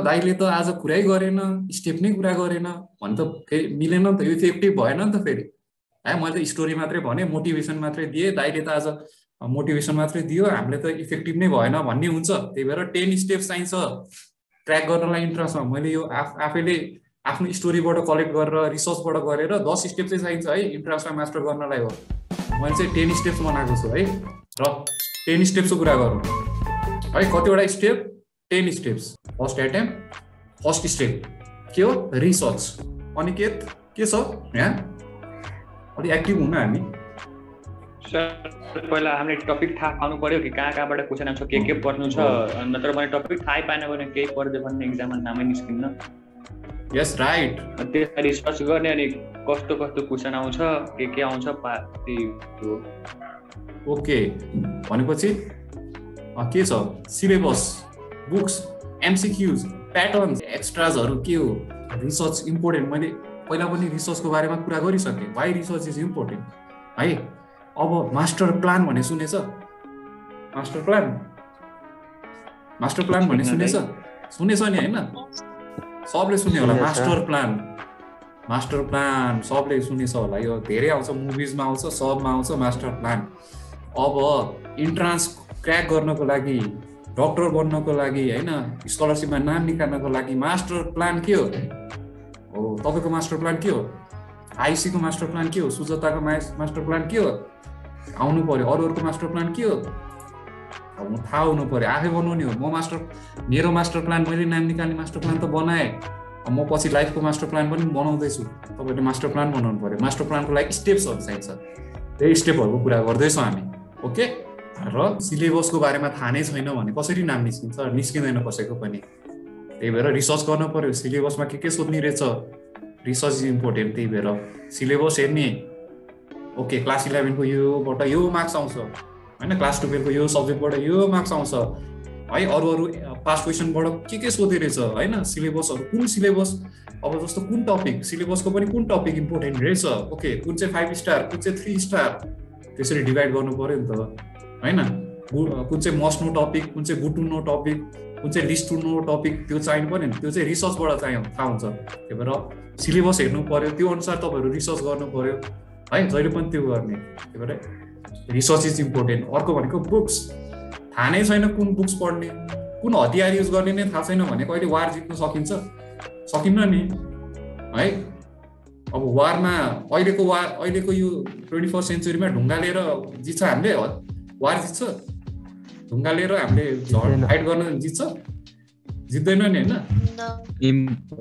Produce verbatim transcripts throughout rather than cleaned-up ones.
दाइले त आज कुरै गरेन, स्टेप नै कुरा गरेन भने त फेरि मिलेन नि त, यो इफेक्टिभ भएन नि त फेरि है। मैले त स्टोरी मात्रै भने, मोटिभेसन मात्रै दिएँ, दाइले त आज मोटिभेसन मात्रै दियो, हामीले त इफेक्टिभ नै भएन भन्ने हुन्छ। त्यही भएर टेन स्टेप्स चाहिन्छ ट्र्याक गर्नलाई इन्ट्रान्समा। मैले यो आफ आफैले आफ्नो स्टोरीबाट कलेक्ट गरेर रिसर्चबाट गरेर दस स्टेप चाहिँ चाहिन्छ है इन्ट्रान्समा मास्टर गर्नलाई हो। मैले चाहिँ टेन स्टेप्स बनाएको छु है। र टेन स्टेप्सको कुरा गरौँ है, कतिवटा step? Ten steps. First attempt, first step के हो? रिसर्च। अनिकेत के छ यहाँ? अलि एक्टिभ हुनु हामी। सर पहिला हामीले टपिक थाहा पाउनु पर्यो कि कहाँ कहाँबाट क्वेसन आउँछ, के के पढ्नु छ, नत्र मैले टपिक थाहै पाएन भने केही पढ्दै भन्ने एक्जाममा नामै निस्किन्न। यस राइट। त्यसमा रिसर्च गर्ने अनि कस्तो कस्तो क्वेसन आउँछ, के के आउँछ त्यही हो। ओके, भनेपछि के छ? सिलेबस, बुक्स, एमसिक्युज, प्याटर्न्स, एक्स्ट्राजहरू के हो? Research important. मैले पहिला पनि रिसर्चको बारेमा कुरा गरिसकेँ, वाइ रिसर्च इज इम्पोर्टेन्ट है। अब मास्टर प्लान भन्ने सुनेछ? मास्टर प्लान मास्टर प्लान भन्ने सुनेछ? सुनेछ नि होइन? सबले सुन्यो होला मास्टर प्लान। मास्टर प्लान सबले सुनेछ होला, यो धेरै आउँछ, मुभिजमा आउँछ, सबमा आउँछ मास्टर प्लान। अब इन्ट्रान्स क्र्याक गर्नको लागि, डक्टर बन्नको लागि होइन, स्कलरसिपमा नाम निकाल्नको लागि मास्टर प्लान के हो? हो तपाईँको मास्टर प्लान के हो? आइसीको मास्टर प्लान के हो? सुजताको मास्टर प्लान के हो? आउनु पर्यो। अरूहरूको मास्टर प्लान के हो? अब थाहा हुनु पर्यो, आफै बनाउने हो। म मास्टर मेरो मास्टर प्लान, मैले नाम निकाल्ने मास्टर प्लान त बनाएँ, म पछि लाइफको मास्टर प्लान पनि बनाउँदैछु। तपाईँले मास्टर प्लान बनाउनु पर्यो। मास्टर प्लानको लागि स्टेप्सहरू चाहिन्छ, त्यही स्टेपहरूको कुरा गर्दैछौँ हामी। ओके। र सिलेबसको बारेमा थाहा नै छैन भने कसरी नाम निस्किन्छ? निस्किँदैन कसैको पनि। त्यही भएर रिसर्च गर्नु पर्यो, सिलेबसमा के के सोध्ने रहेछ। Research is important. त्यही भएर सिलेबस हेर्ने, ओके क्लास इलेभेनको योबाट यो मार्क्स आउँछ होइन, क्लास टुवेल्भको यो सब्जेक्टबाट यो मार्क्स आउँछ है, अरू अरू पास्ट क्वेसनबाट के के सोधे रहेछ होइन। सिलेबसहरू कुन सिलेबस, अब जस्तो कुन टपिक, सिलेबसको पनि कुन टपिक इम्पोर्टेन्ट रहेछ, ओके कुन चाहिँ फाइभ स्टार, कुन चाहिँ थ्री स्टार, त्यसरी डिभाइड गर्नु पर्यो नि त होइन। कुन चाहिँ मस्ट नो टपिक, कुन चाहिँ गुड टु नो टपिक, कुन चाहिँ लिस्ट टु नो टपिक, त्यो चाहिनु पर्यो नि। त्यो चाहिँ रिसर्चबाट चाहिँ थाहा हुन्छ। त्यही भएर सिलेबस हेर्नु पर्यो, त्यो अनुसार तपाईँहरू रिसर्च गर्नु पर्यो है, जहिले पनि त्यो गर्ने। त्यही भएर रिसर्च इज इम्पोर्टेन्ट। अर्को भनेको बुक्स। थाहा नै छैन कुन बुक्स पढ्ने, कुन हतियार युज गर्ने नै थाहा छैन भने कहिले वार जित्न सकिन्छ? सकिन्न नि है। अब वारमा अहिलेको वार, अहिलेको यो ट्वेन्टी फर्स्ट सेन्चुरीमा ढुङ्गा लिएर जित्छ हामीले? वार जित्छ? ढुङ्गा लिएर हामीले फाइट गर्न जित्छ? जित्दैन नि होइन।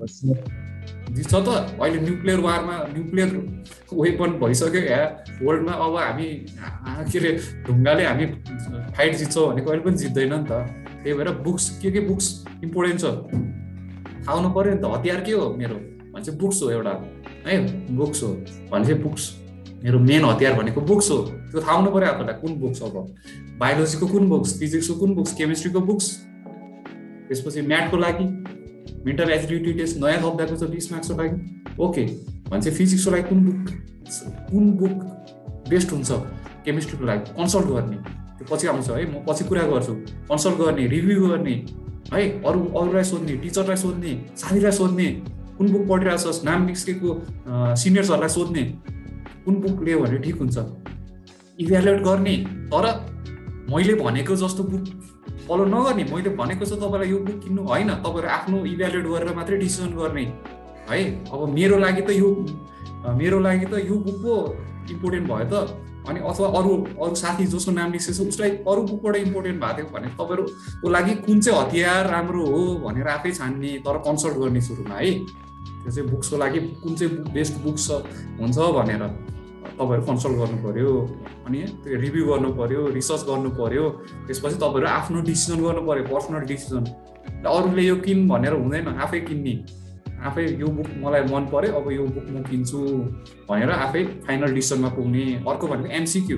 जित्छ त। अहिले न्युक्लियर वारमा, न्युक्लियर वेपन भइसक्यो यहाँ वर्ल्डमा। अब हामी के अरे ढुङ्गाले हामी फाइट जित्छौँ भने कहिले पनि जित्दैन नि त। त्यही भएर बुक्स, के के बुक्स इम्पोर्टेन्ट छ थाहा हुनु पर्यो नि त। हतियार के हो मेरो भने चाहिँ बुक्स हो एउटा है, बुक्स हो भने चाहिँ बुक्स मेरो मेन हतियार भनेको बुक्स हो। त्यो थाहा हुनु पर्यो आफूलाई कुन बुक्स। अब बायोलोजीको कुन बुक्स, फिजिक्सको कुन बुक्स, केमिस्ट्रीको बुक्स, त्यसपछि म्याथको लागि मेन्टल एजिलिटी टेस्ट नयाँ थप्दाको छ बिस मार्क्सको लागि, ओके भने चाहिँ फिजिक्सको लागि कुन बुक, कुन बुक बेस्ट हुन्छ, केमिस्ट्रीको लागि कन्सल्ट गर्ने। त्यो पछि आउँछ है, म पछि कुरा गर्छु। कन्सल्ट गर्ने, रिभ्यू गर्ने है, अरू अरूलाई सोध्ने, टिचरलाई सोध्ने, साथीलाई सोध्ने, कुन बुक पढिरहेछस्, नाम निस्केको सिनियर्सहरूलाई सोध्ने कुन बुक लियो भने ठिक हुन्छ, इभ्यालुएट गर्ने। तर मैले भनेको जस्तो बुक फलो नगर्ने। मैले भनेको छ तपाईँलाई यो बुक किन्नु होइन, तपाईँहरू आफ्नो इभ्यालुएट गरेर मात्रै डिसिजन गर्ने है। अब मेरो लागि त यो मेरो लागि त यो बुक पो इम्पोर्टेन्ट भयो त, अनि अथवा अरू अरू साथी जसको नाम निस्केछ उसलाई अरू बुकबाट इम्पोर्टेन्ट भएको थियो भने तपाईँहरूको लागि कुन चाहिँ हतियार राम्रो हो भनेर आफै छान्ने, तर कन्सल्ट गर्ने सुरुमा है। त्यो चाहिँ बुक्सको लागि कुन चाहिँ बुक बेस्ट बुक्स हुन्छ भनेर तपाईँहरू कन्सल्ट गर्नु पर्यो, अनि त्यो रिभ्यू गर्नु पर्यो, रिसर्च गर्नु पर्यो। त्यसपछि तपाईँहरू आफ्नो डिसिजन गर्नु पर्यो, पर्सनल डिसिजन। अरूले यो किन भनेर हुँदैन, आफै किन्ने, आफै यो बुक मलाई मन पर्यो अब यो बुक म किन्छु भनेर आफै फाइनल डिसिजनमा पुग्ने। अर्को भनेको एमसिक्यू।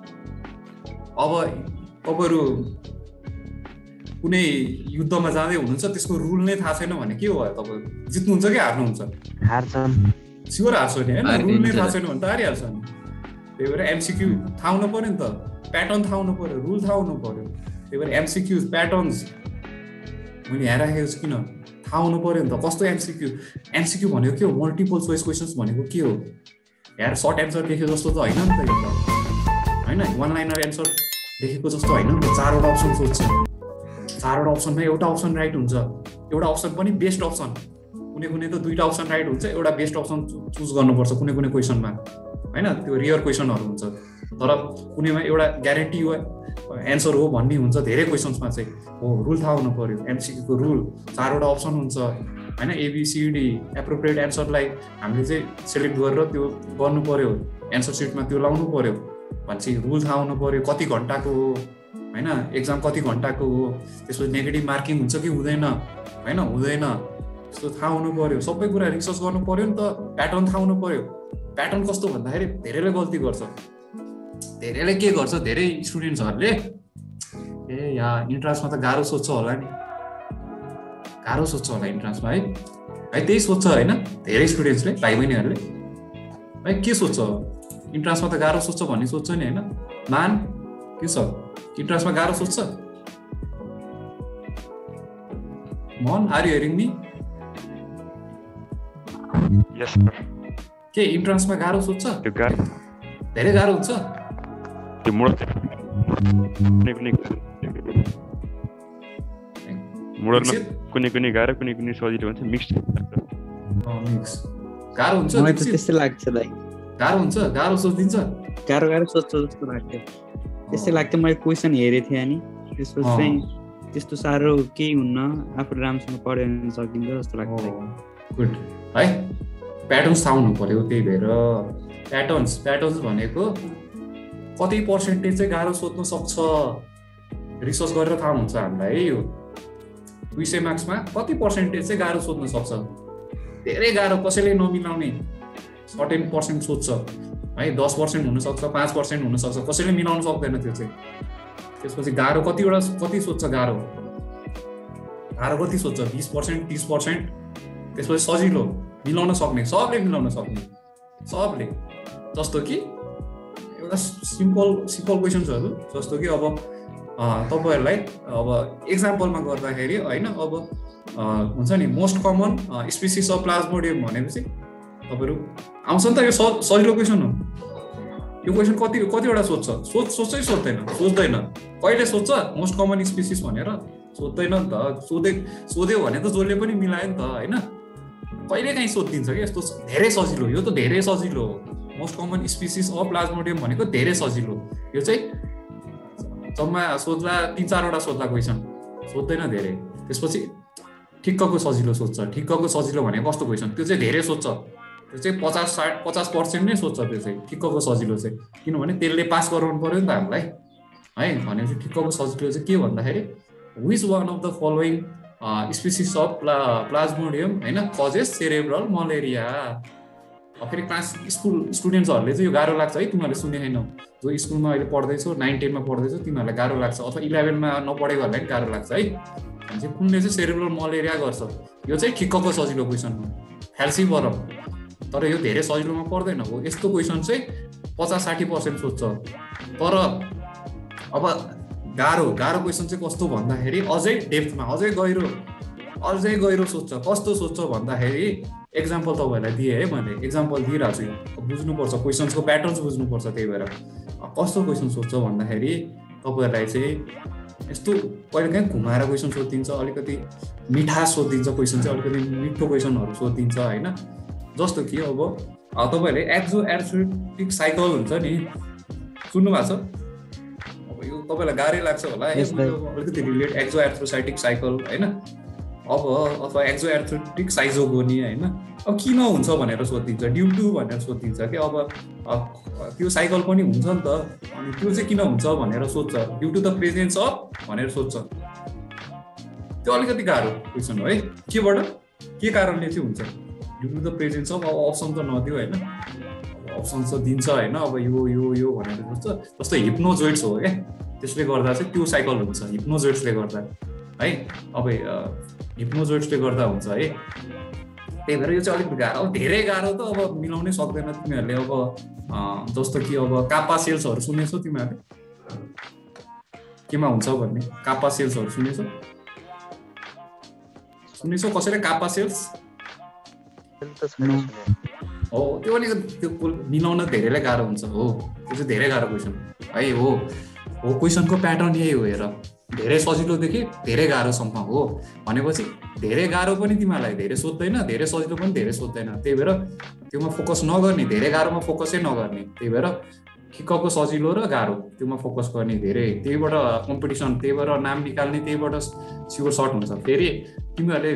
अब तपाईँहरू कुनै युद्धमा जाँदै हुनुहुन्छ, त्यसको रुल नै थाहा छैन भने के हो तपाईँहरू जित्नुहुन्छ कि हार्नुहुन्छ? हार्छन्। स्योर हार्छ नि होइन, रुल नै थाहा छैन भने त हारिहाल्छ नि। त्यही भएर एमसिक्यू थाहा हुनु पर्यो नि त, प्याटर्न थाहा हुनु पर्यो, रुल थाहा हुनु पर्यो। त्यही भएर एमसिक्यू प्याटर्न्स मैले यहाँ राखेको छु किन थाहा हुनु पर्यो नि त कस्तो एमसिक्यू एमसिक्यू भनेको के हो मल्टिपल चोइस क्वेसन्स भनेको के हो यार सर्ट एन्सर लेखेको जस्तो त होइन नि त यो त होइन वान लाइनर एन्सर लेखेको जस्तो होइन नि त चारवटा अप्सन सोध्छ चारवटा अप्सनमा एउटा अप्सन राइट हुन्छ एउटा अप्सन पनि बेस्ट अप्सन कुनै कुनै त दुईवटा अप्सन राइट हुन्छ एउटा बेस्ट अप्सन चुज गर्नुपर्छ कुनै कुनै क्वेसनमा होइन त्यो रियर क्वेसनहरू हुन्छ तर कुनैमा एउटा ग्यारेन्टी एन्सर हो भन्ने हुन्छ धेरै क्वेसन्समा चाहिँ हो रुल थाहा हुनु पर्यो एमसिक्यूको रुल चारवटा अप्सन हुन्छ होइन एबिसिडी एप्रोप्रिएट एन्सरलाई हामीले चाहिँ सेलेक्ट गरेर त्यो गर्नु पर्यो एन्सर सिटमा त्यो लाउनु पर्यो भनेपछि रुल थाहा हुनु पर्यो कति घन्टाको हो होइन एक्जाम कति घन्टाको हो त्यसपछि नेगेटिभ मार्किङ हुन्छ कि हुँदैन होइन हुँदैन त्यस्तो थाहा हुनु पर्यो सबै कुरा रिसर्च गर्नु पर्यो नि त प्याटर्न थाहा हुनु पर्यो प्याटर्न कस्तो भन्दाखेरि धेरैले गल्ती गर्छ धेरैले के गर्छ धेरै स्टुडेन्ट्सहरूले ए या इन्ट्रान्समा त गाह्रो सोध्छ होला नि गाह्रो सोध्छ होला इन्ट्रान्समा है है त्यही सोध्छ होइन धेरै स्टुडेन्ट्सले भाइ बहिनीहरूले है के सोध्छ इन्ट्रान्समा त गाह्रो सोध्छ भन्ने सोध्छ नि होइन मान के छ इन्ट्रान्समा गाह्रो सोध्छ man are you hearing me yes sir के इन्ट्रान्समा गाह्रो सोध्छ त्यो गाह्रो धेरै गाह्रो हुन्छ त्यो मोडल कुनै कुनै मोडलमा कुनै कुनै गाह्रो कुनै कुनै सजिलो हुन्छ मिक्स मिक्स गाह्रो हुन्छ मलाई त त्यस्तै लाग्छ दाइ गाह्रो हुन्छ गाह्रो सोचिदिन्छ गाह्रो गाह्रो सोध्छ जस्तो लाग्थ्यो त्यस्तै लाग्थ्यो मैले क्वेसन हेरेको थिएँ नि त्यसपछि चाहिँ त्यस्तो साह्रो केही हुन्न आफू राम्रोसँग पढ्यो भने सकिन्छ जस्तो लाग्छ गुड है प्याटर्न्स थाहा हुनु पर्यो त्यही भएर प्याटर्न्स प्याटर्न्स भनेको कति पर्सेन्टेज चाहिँ गाह्रो सोध्न सक्छ रिसर्च गरेर थाहा हुन्छ हामीलाई है यो दुई सय मार्क्समा कति पर्सेन्टेज चाहिँ गाह्रो सोध्न सक्छ धेरै गाह्रो कसैले नमिलाउने सर्टेन पर्सेन्ट सोध्छ है दस पर्सेन्ट हुनसक्छ पाँच पर्सेन्ट हुनसक्छ कसैले मिलाउन सक्दैन त्यो चाहिँ त्यसपछि गाह्रो कतिवटा कति सोध्छ गाह्रो गाह्रो कति सोध्छ बिस पर्सेन्ट तिस पर्सेन्ट त्यसपछि सजिलो मिलाउन सक्ने सबले मिलाउन सक्ने सबले जस्तो कि एउटा सिम्पल सिम्पल क्वेसन्सहरू जस्तो कि अब तपाईँहरूलाई अब एक्जाम्पलमा गर्दाखेरि होइन अब हुन्छ नि most common species of plasmodium भनेपछि तपाईँहरू आउँछ नि त यो सजिलो क्वेसन हो यो क्वेसन कति कतिवटा सोध्छ सोच सोच्छै सोध्दैन सोच्दैन कहिले सोध्छ मोस्ट कमन स्पिसिस भनेर सोध्दैन नि त सोधे सोध्यो भने त जसले पनि मिलायो नि त होइन कहिले काहीँ सोधिदिन्छ कि यस्तो धेरै सजिलो यो त धेरै सजिलो हो most common species of plasmodium भनेको धेरै सजिलो यो चाहिँ जम्मा सोध्ला तिन चारवटा सोध्ला क्वेसन सोध्दैन धेरै त्यसपछि ठिक्कको सजिलो सोध्छ ठिक्कको सजिलो भनेको कस्तो क्वेसन त्यो चाहिँ धेरै सोध्छ त्यो चाहिँ पचास साठ पचास पर्सेन्ट नै सोध्छ त्यो चाहिँ ठिक्कको सजिलो चाहिँ किनभने त्यसले पास गराउनु पर्यो नि त हामीलाई है भनेपछि ठिक्कको सजिलो चाहिँ के भन्दाखेरि which one of the following species of pla plasmodium होइन कजेस सेरेब्रल मलेरिया फेरि क्लास स्कुल स्टुडेन्ट्सहरूले चाहिँ यो गाह्रो लाग्छ है तिमीहरूले सुने छैनौ जो स्कुलमा अहिले पढ्दैछौ नाइन टेनमा पढ्दैछौ तिमीहरूलाई गाह्रो लाग्छ अथवा इलेभेनमा नपढेकोहरूलाई पनि गाह्रो लाग्छ है भने कुनले चाहिँ सेरेब्रल मलेरिया गर्छ यो चाहिँ ठिक्कको सजिलो क्वेसन हो फ्याल्सी बरफ तर यो धेरै सजिलोमा पर्दैन हो यस्तो क्वेसन चाहिँ पचास साठी पर्सेन्ट सोध्छ तर अब गाह्रो गाह्रो क्वेसन चाहिँ कस्तो भन्दाखेरि अझै डेप्थमा अझै गहिरो अझै गहिरो सोध्छ कस्तो सोध्छ भन्दाखेरि एक्जाम्पल तपाईँहरूलाई दिएँ है मैले एक्जाम्पल दिइरहेको छु यो बुझ्नुपर्छ क्वेसन्सको प्याटर्न्स बुझ्नुपर्छ त्यही भएर कस्तो क्वेसन सोध्छ भन्दाखेरि तपाईँहरूलाई चाहिँ यस्तो कहिले काहीँ घुमाएर क्वेसन सोधिदिन्छ अलिकति मिठास सोधिदिन्छ क्वेसन चाहिँ अलिकति मिठो क्वेसनहरू सोधिदिन्छ होइन जस्तो कि अब तपाईँहरूले एक्जो एर्थ्रेटिक साइकल हुन्छ नि सुन्नु भएको छ अब यो तपाईँलाई गाह्रै लाग्छ होला अलिकति रिलेट एक्जो एर्थ्रोसाइटिक साइकल होइन अब अथवा एक्जो एर्थ्रेटिक साइजोगोनी होइन अब किन हुन्छ भनेर सोधिदिन्छ ड्यु टु भनेर सोधिदिन्छ कि अब त्यो साइकल पनि हुन्छ नि त अनि त्यो चाहिँ किन हुन्छ भनेर सोध्छ due to the presence of भनेर सोध्छ त्यो अलिकति गाह्रो क्वेसन हो है केबाट के कारणले चाहिँ हुन्छ due to the presence of अब अप्सन त नदियो होइन अप्सन त दिन्छ होइन अब यो यो यो भनेर सोध्छ जस्तो हिप्नोजोइड्स हो क्या त्यसले गर्दा चाहिँ त्यो साइकल हुन्छ हिप्नोजोइड्सले गर्दा है अब हिप्नोजोइड्सले गर्दा हुन्छ है त्यही भएर यो चाहिँ अलिक गाह्रो अब धेरै गाह्रो त अब मिलाउनै सक्दैन तिमीहरूले अब जस्तो कि अब काप्पा सेल्सहरू सुनेछौ तिमीहरूले केमा हुन्छ भन्ने काप्पा सेल्सहरू सुनेछौ सुनिसौ कसैले काप्पा सेल्स हो त्यो पनि त्यो मिलाउन धेरैलाई गाह्रो हुन्छ हो त्यो चाहिँ धेरै गाह्रो क्वेसन है हो हो क्वेसनको प्याटर्न यही हो हेर धेरै सजिलोदेखि धेरै गाह्रोसम्म हो भनेपछि धेरै गाह्रो पनि तिमीहरूलाई धेरै सोध्दैन धेरै सजिलो पनि धेरै सोध्दैन त्यही भएर त्योमा फोकस नगर्ने धेरै गाह्रोमा फोकसै नगर्ने त्यही भएर ठिक्कको सजिलो र गाह्रो त्योमा फोकस गर्ने धेरै त्यहीबाट कम्पिटिसन त्यहीबाट नाम निकाल्ने त्यहीबाट स्योर सर्ट हुन्छ फेरि तिमीहरूले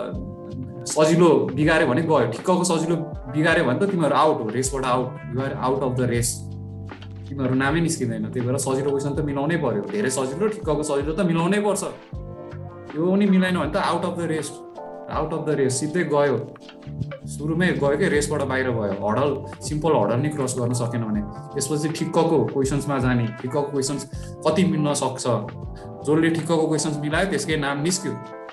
सजिलो बिगाऱ्यो भने गयो ठिक्कको सजिलो बिगाऱ्यो भने त तिमीहरू आउट हो रेसबाट out you're out of the race तिमीहरू नामै निस्किँदैन त्यही भएर सजिलो क्वेसन त मिलाउनै पर्यो धेरै सजिलो ठिक्कको सजिलो त मिलाउनै पर्छ त्यो पनि मिलाएन भने त out of the race out of the race सिधै गयो सुरुमै गयो कि रेसबाट बाहिर भयो हडल सिम्पल हडल नै क्रस गर्न सकेन भने त्यसपछि ठिक्कको क्वेसन्समा जाने ठिक्कको क्वेसन्स कति मिल्न सक्छ जसले ठिक्कको क्वेसन्स मिलायो त्यसकै नाम निस्क्यो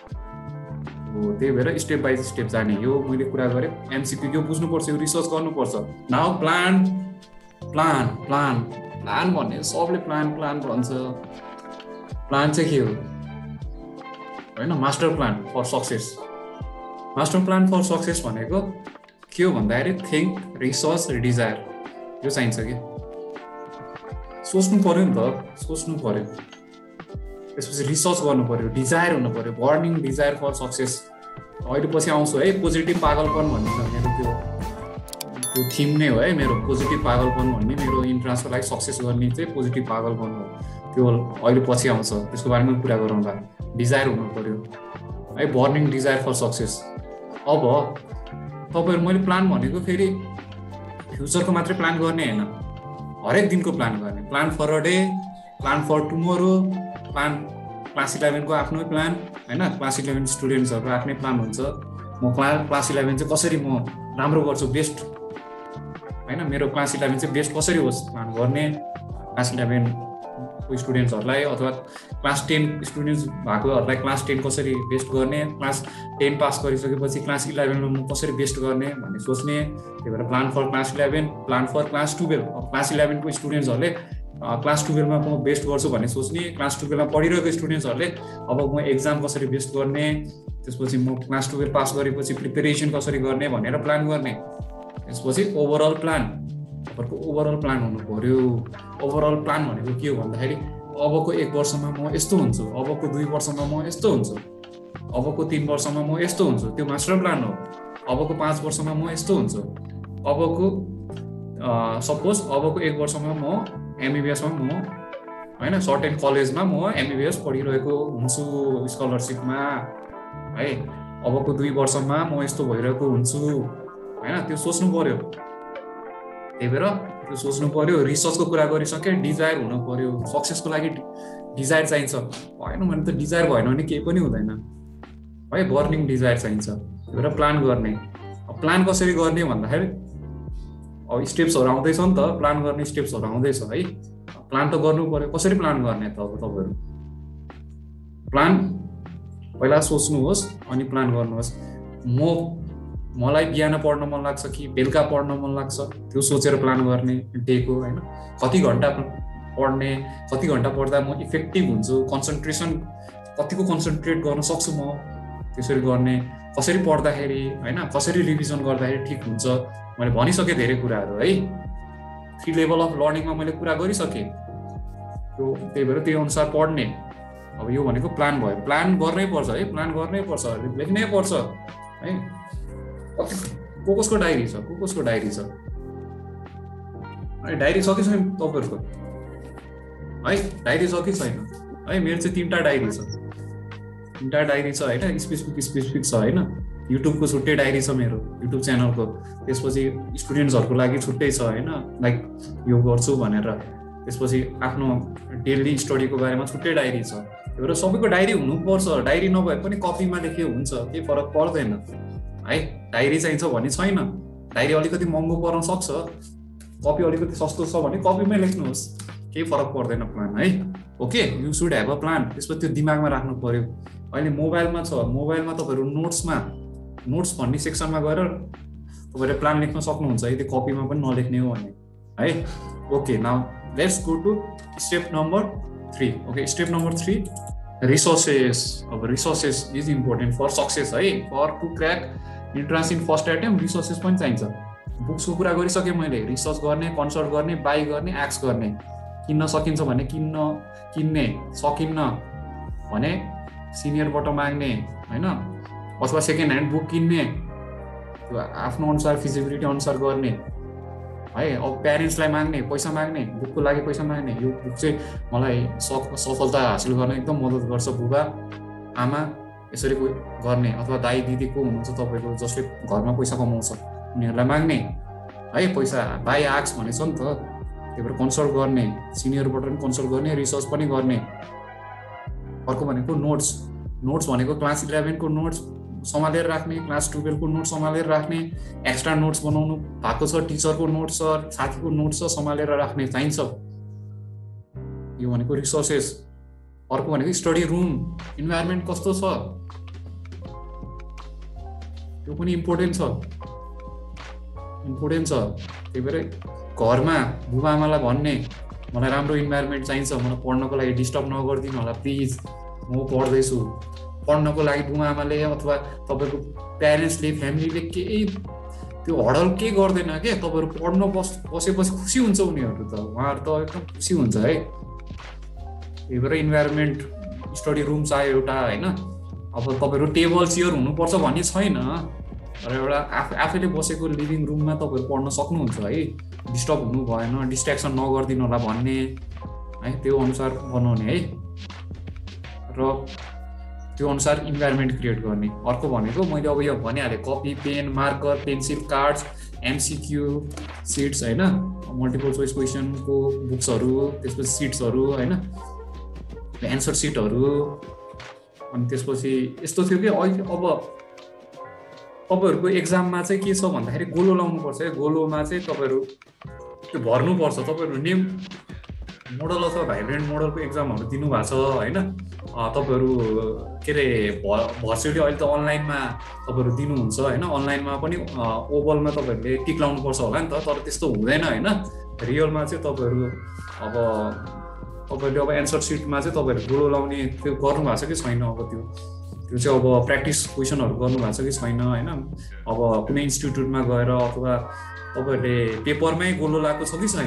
हो त्यही भएर स्टेप बाई स्टेप जाने यो मैले कुरा गरेँ एमसिक्यू यो बुझ्नुपर्छ यो रिसर्च गर्नुपर्छ now plan plan plan plan भन्ने सबले प्लान प्लान भन्छ प्लान चाहिँ के हो होइन master plan for success master plan for success भनेको के हो भन्दाखेरि थिङ्क रिसर्च डिजायर यो चाहिन्छ कि सोच्नु पर्यो नि त सोच्नु पर्यो त्यसपछि रिसर्च गर्नु पर्यो डिजायर हुनु पर्यो बर्निङ डिजायर फर सक्सेस अहिले पछि आउँछु है पोजिटिभ पागलपन भन्ने छ मेरो त्यो त्यो थिम नै हो है मेरो पोजिटिभ पागलपन भन्ने मेरो इन्ट्रान्सको लागि सक्सेस गर्ने चाहिँ पोजिटिभ पागलपन हो त्यो अहिले पछि आउँछ त्यसको बारेमा कुरा गरौँला डिजायर हुनु पर्यो है बर्निङ डिजायर फर सक्सेस अब तपाईँहरू मैले प्लान भनेको फेरि फ्युचरको मात्रै प्लान गर्ने होइन हरेक दिनको प्लान गर्ने plan for a day plan for tomorrow plan class इलेभेनको आफ्नै प्लान होइन क्लास इलेभेन स्टुडेन्ट्सहरूको आफ्नै प्लान हुन्छ म क्ला क्लास इलेभेन चाहिँ कसरी म राम्रो गर्छु बेस्ट होइन मेरो क्लास इलेभेन चाहिँ बेस्ट कसरी होस् प्लान गर्ने क्लास इलेभेनको स्टुडेन्ट्सहरूलाई अथवा क्लास टेन स्टुडेन्ट्स भएकोहरूलाई क्लास टेन कसरी बेस्ट गर्ने क्लास टेन पास गरिसकेपछि क्लास इलेभेनमा म कसरी बेस्ट गर्ने भन्ने सोच्ने त्यही भएर plan for class eleven plan for class twelve class इलेभेनको स्टुडेन्ट्सहरूले क्लास टुवेल्भमा म बेस्ट गर्छु भन्ने सोच्ने क्लास टुवेल्भमा पढिरहेको स्टुडेन्ट्सहरूले अब म एक्जाम कसरी बेस्ट गर्ने त्यसपछि म क्लास टुवेल्भ पास गरेपछि प्रिपेरेसन कसरी गर्ने भनेर प्लान गर्ने त्यसपछि ओभरअल प्लान तपाईँहरूको ओभरअल प्लान हुनु पर्यो ओभरअल प्लान भनेको के हो भन्दाखेरि अबको एक वर्षमा म यस्तो हुन्छु अबको दुई वर्षमा म यस्तो हुन्छु अबको तिन वर्षमा म यस्तो हुन्छु त्यो मास्टर प्लान हो अबको पाँच वर्षमा म यस्तो हुन्छु अबको सपोज अबको एक वर्षमा म एमबिबिएसमा म होइन सर्टेन कलेजमा म एमबिबिएस पढिरहेको हुन्छु स्कलरसिपमा है अबको दुई वर्षमा म यस्तो भइरहेको हुन्छु होइन त्यो सोच्नु पर्यो त्यही भएर त्यो सोच्नु पर्यो रिसर्चको कुरा गरिसकेँ डिजायर हुनु पर्यो सक्सेसको लागि डिजायर चाहिन्छ भएन भने त डिजायर भएन भने केही पनि हुँदैन है बर्निङ डिजायर चाहिन्छ त्यही भएर प्लान गर्ने प्लान कसरी गर्ने भन्दाखेरि अब स्टेप्सहरू आउँदैछ नि त प्लान गर्ने स्टेप्सहरू आउँदैछ है प्लान त गर्नु पर्यो कसरी प्लान गर्ने त अब तपाईँहरू प्लान पहिला सोच्नुहोस् अनि प्लान गर्नुहोस् म मलाई बिहान पढ्न मन लाग्छ कि बेलुका पढ्न मन लाग्छ त्यो सोचेर प्लान गर्ने डेको होइन कति घन्टा पढ्ने कति घन्टा पढ्दा म इफेक्टिभ हुन्छु कन्सन्ट्रेसन कतिको कन्सन्ट्रेट गर्न सक्छु म त्यसरी गर्ने कसरी पढ्दाखेरि होइन कसरी रिभिजन गर्दाखेरि ठिक हुन्छ मैले भनिसकेँ धेरै कुराहरू है थ्री लेभल अफ लर्निङमा मैले कुरा गरिसकेँ त्यो त्यही भएर त्यही अनुसार पढ्ने अब यो भनेको प्लान भयो प्लान गर्नै पर्छ है प्लान गर्नै पर्छ लेख्नै पर्छ है को कसको डायरी छ को कसको डायरी छ है डायरी छ कि छैन तपाईँहरूको है डायरी छ कि छैन है मेरो चाहिँ तिनवटा डायरी छ तिनवटा डायरी छ होइन स्पेसिफिक स्पेसिफिक छ होइन युट्युबको छुट्टै डायरी छ मेरो युट्युब च्यानलको त्यसपछि स्टुडेन्ट्सहरूको लागि छुट्टै छ होइन लाइक यो गर्छु भनेर त्यसपछि आफ्नो डेली स्टडीको बारेमा छुट्टै डायरी छ त्यही भएर सबैको डायरी हुनुपर्छ डायरी नभए पनि कपीमा लेखे हुन्छ केही फरक पर्दैन है डायरी चाहिन्छ भन्ने छैन डायरी अलिकति महँगो पर्न सक्छ कपी अलिकति सस्तो छ भने कपीमै लेख्नुहोस् केही फरक पर्दैन प्लान है okay you should have a plan त्यसपछि त्यो दिमागमा राख्नु पर्यो अहिले मोबाइलमा छ मोबाइलमा तपाईँहरू नोट्समा नोट्स भन्ने सेक्सनमा गएर तपाईँहरूले प्लान लेख्न सक्नुहुन्छ यदि कपीमा पनि नलेख्ने हो भने है okay now let's go to step number three okay step number three resources अब resources is important for success है for to crack entrance in first attempt resources पनि चाहिन्छ बुक्सको कुरा गरिसकेँ मैले रिसर्च गर्ने कन्सल्ट गर्ने बाई गर्ने एक्स गर्ने किन्न सकिन्छ भने किन्न किन्ने सकिन्न भने सिनियरबाट माग्ने होइन अथवा सेकेन्ड ह्यान्ड बुक किन्ने त्यो आफ्नो अनुसार फिजिबिलिटी अनुसार गर्ने है अब प्यारेन्ट्सलाई माग्ने पैसा माग्ने बुकको लागि पैसा माग्ने यो बुक चाहिँ मलाई सफलता हासिल गर्न एकदम मद्दत गर्छ बुबा आमा यसरी गर्ने अथवा दाइ दिदी को हुनुहुन्छ तपाईँको जसले घरमा पैसा कमाउँछ उनीहरूलाई माग्ने है पैसा बाई आक्स भनेछ नि त त्यही भएर कन्सल्ट गर्ने सिनियरबाट पनि कन्सल्ट गर्ने रिसर्च पनि गर्ने अर्को भनेको नोट्स नोट्स भनेको क्लास इलेभेनको नोट्स सम्हालेर राख्ने क्लास टुवेल्भको नोट्स सम्हालेर राख्ने एक्स्ट्रा नोट्स बनाउनु भएको छ टिचरको नोट्स छ साथीको नोट्स छ सम्हालेर राख्ने चाहिन्छ यो भनेको रिसोर्सेस अर्को भनेको स्टडी रुम इन्भाइरोमेन्ट कस्तो छ त्यो पनि इम्पोर्टेन्ट छ इम्पोर्टेन्ट छ त्यही भएर घरमा बुबा आमालाई भन्ने मलाई राम्रो इन्भाइरोमेन्ट चाहिन्छ मलाई पढ्नको लागि डिस्टर्ब नगरिदिनु होला प्लिज म पढ्दैछु पढ्नको लागि बुबा आमाले अथवा तपाईँको प्यारेन्ट्सले फ्यामिलीले केही त्यो हडल केही गर्दैन के तपाईँहरू पढ्न बस बसेपछि खुसी हुन्छ उनीहरू त उहाँहरू त एकदम खुसी हुन्छ है त्यही भएर इन्भाइरोमेन्ट स्टडी रुम चाहियो एउटा होइन अब तपाईँहरू टेबल चेयर हुनुपर्छ भन्ने छैन र एउटा आफू आफैले बसेको लिभिङ रुममा तपाईँहरू पढ्न सक्नुहुन्छ है डिस्टर्ब हुनु भएन डिस्ट्र्याक्सन नगरिदिनु होला भन्ने है त्यो अनुसार बनाउने है र त्यो अनुसार इन्भाइरोमेन्ट क्रिएट गर्ने अर्को भनेको मैले अब यो भनिहालेँ copy pen marker pencil cards MCQ sheets होइन मल्टिपल चोइस क्वेसनको बुक्सहरू त्यसपछि सिट्सहरू होइन एन्सर सिटहरू अनि त्यसपछि यस्तो थियो कि अहिले अब तपाईँहरूको एक्जाममा चाहिँ के छ भन्दाखेरि गोलो लाउनुपर्छ है गोलोमा चाहिँ तपाईँहरू त्यो भर्नुपर्छ तपाईँहरू नेम मोडल अथवा भाइब्रेन्ट मोडलको एक्जामहरू दिनुभएको छ होइन तपाईँहरू के अरे भर्चुअली अहिले त अनलाइनमा तपाईँहरू दिनुहुन्छ होइन अनलाइनमा पनि ओभलमा तपाईँहरूले टिक लाउनुपर्छ होला नि त तर त्यस्तो हुँदैन होइन रियलमा चाहिँ तपाईँहरू अब तपाईँहरूले अब एन्सर सिटमा चाहिँ तपाईँहरू गोलो लाउने त्यो गर्नुभएको छ कि छैन अब त्यो त्यो चाहिँ अब प्र्याक्टिस क्वेसनहरू गर्नुभएको छ कि छैन होइन अब कुनै इन्स्टिट्युटमा गएर अथवा तपाईँहरूले पेपरमै गोलो लगाएको छ कि छैन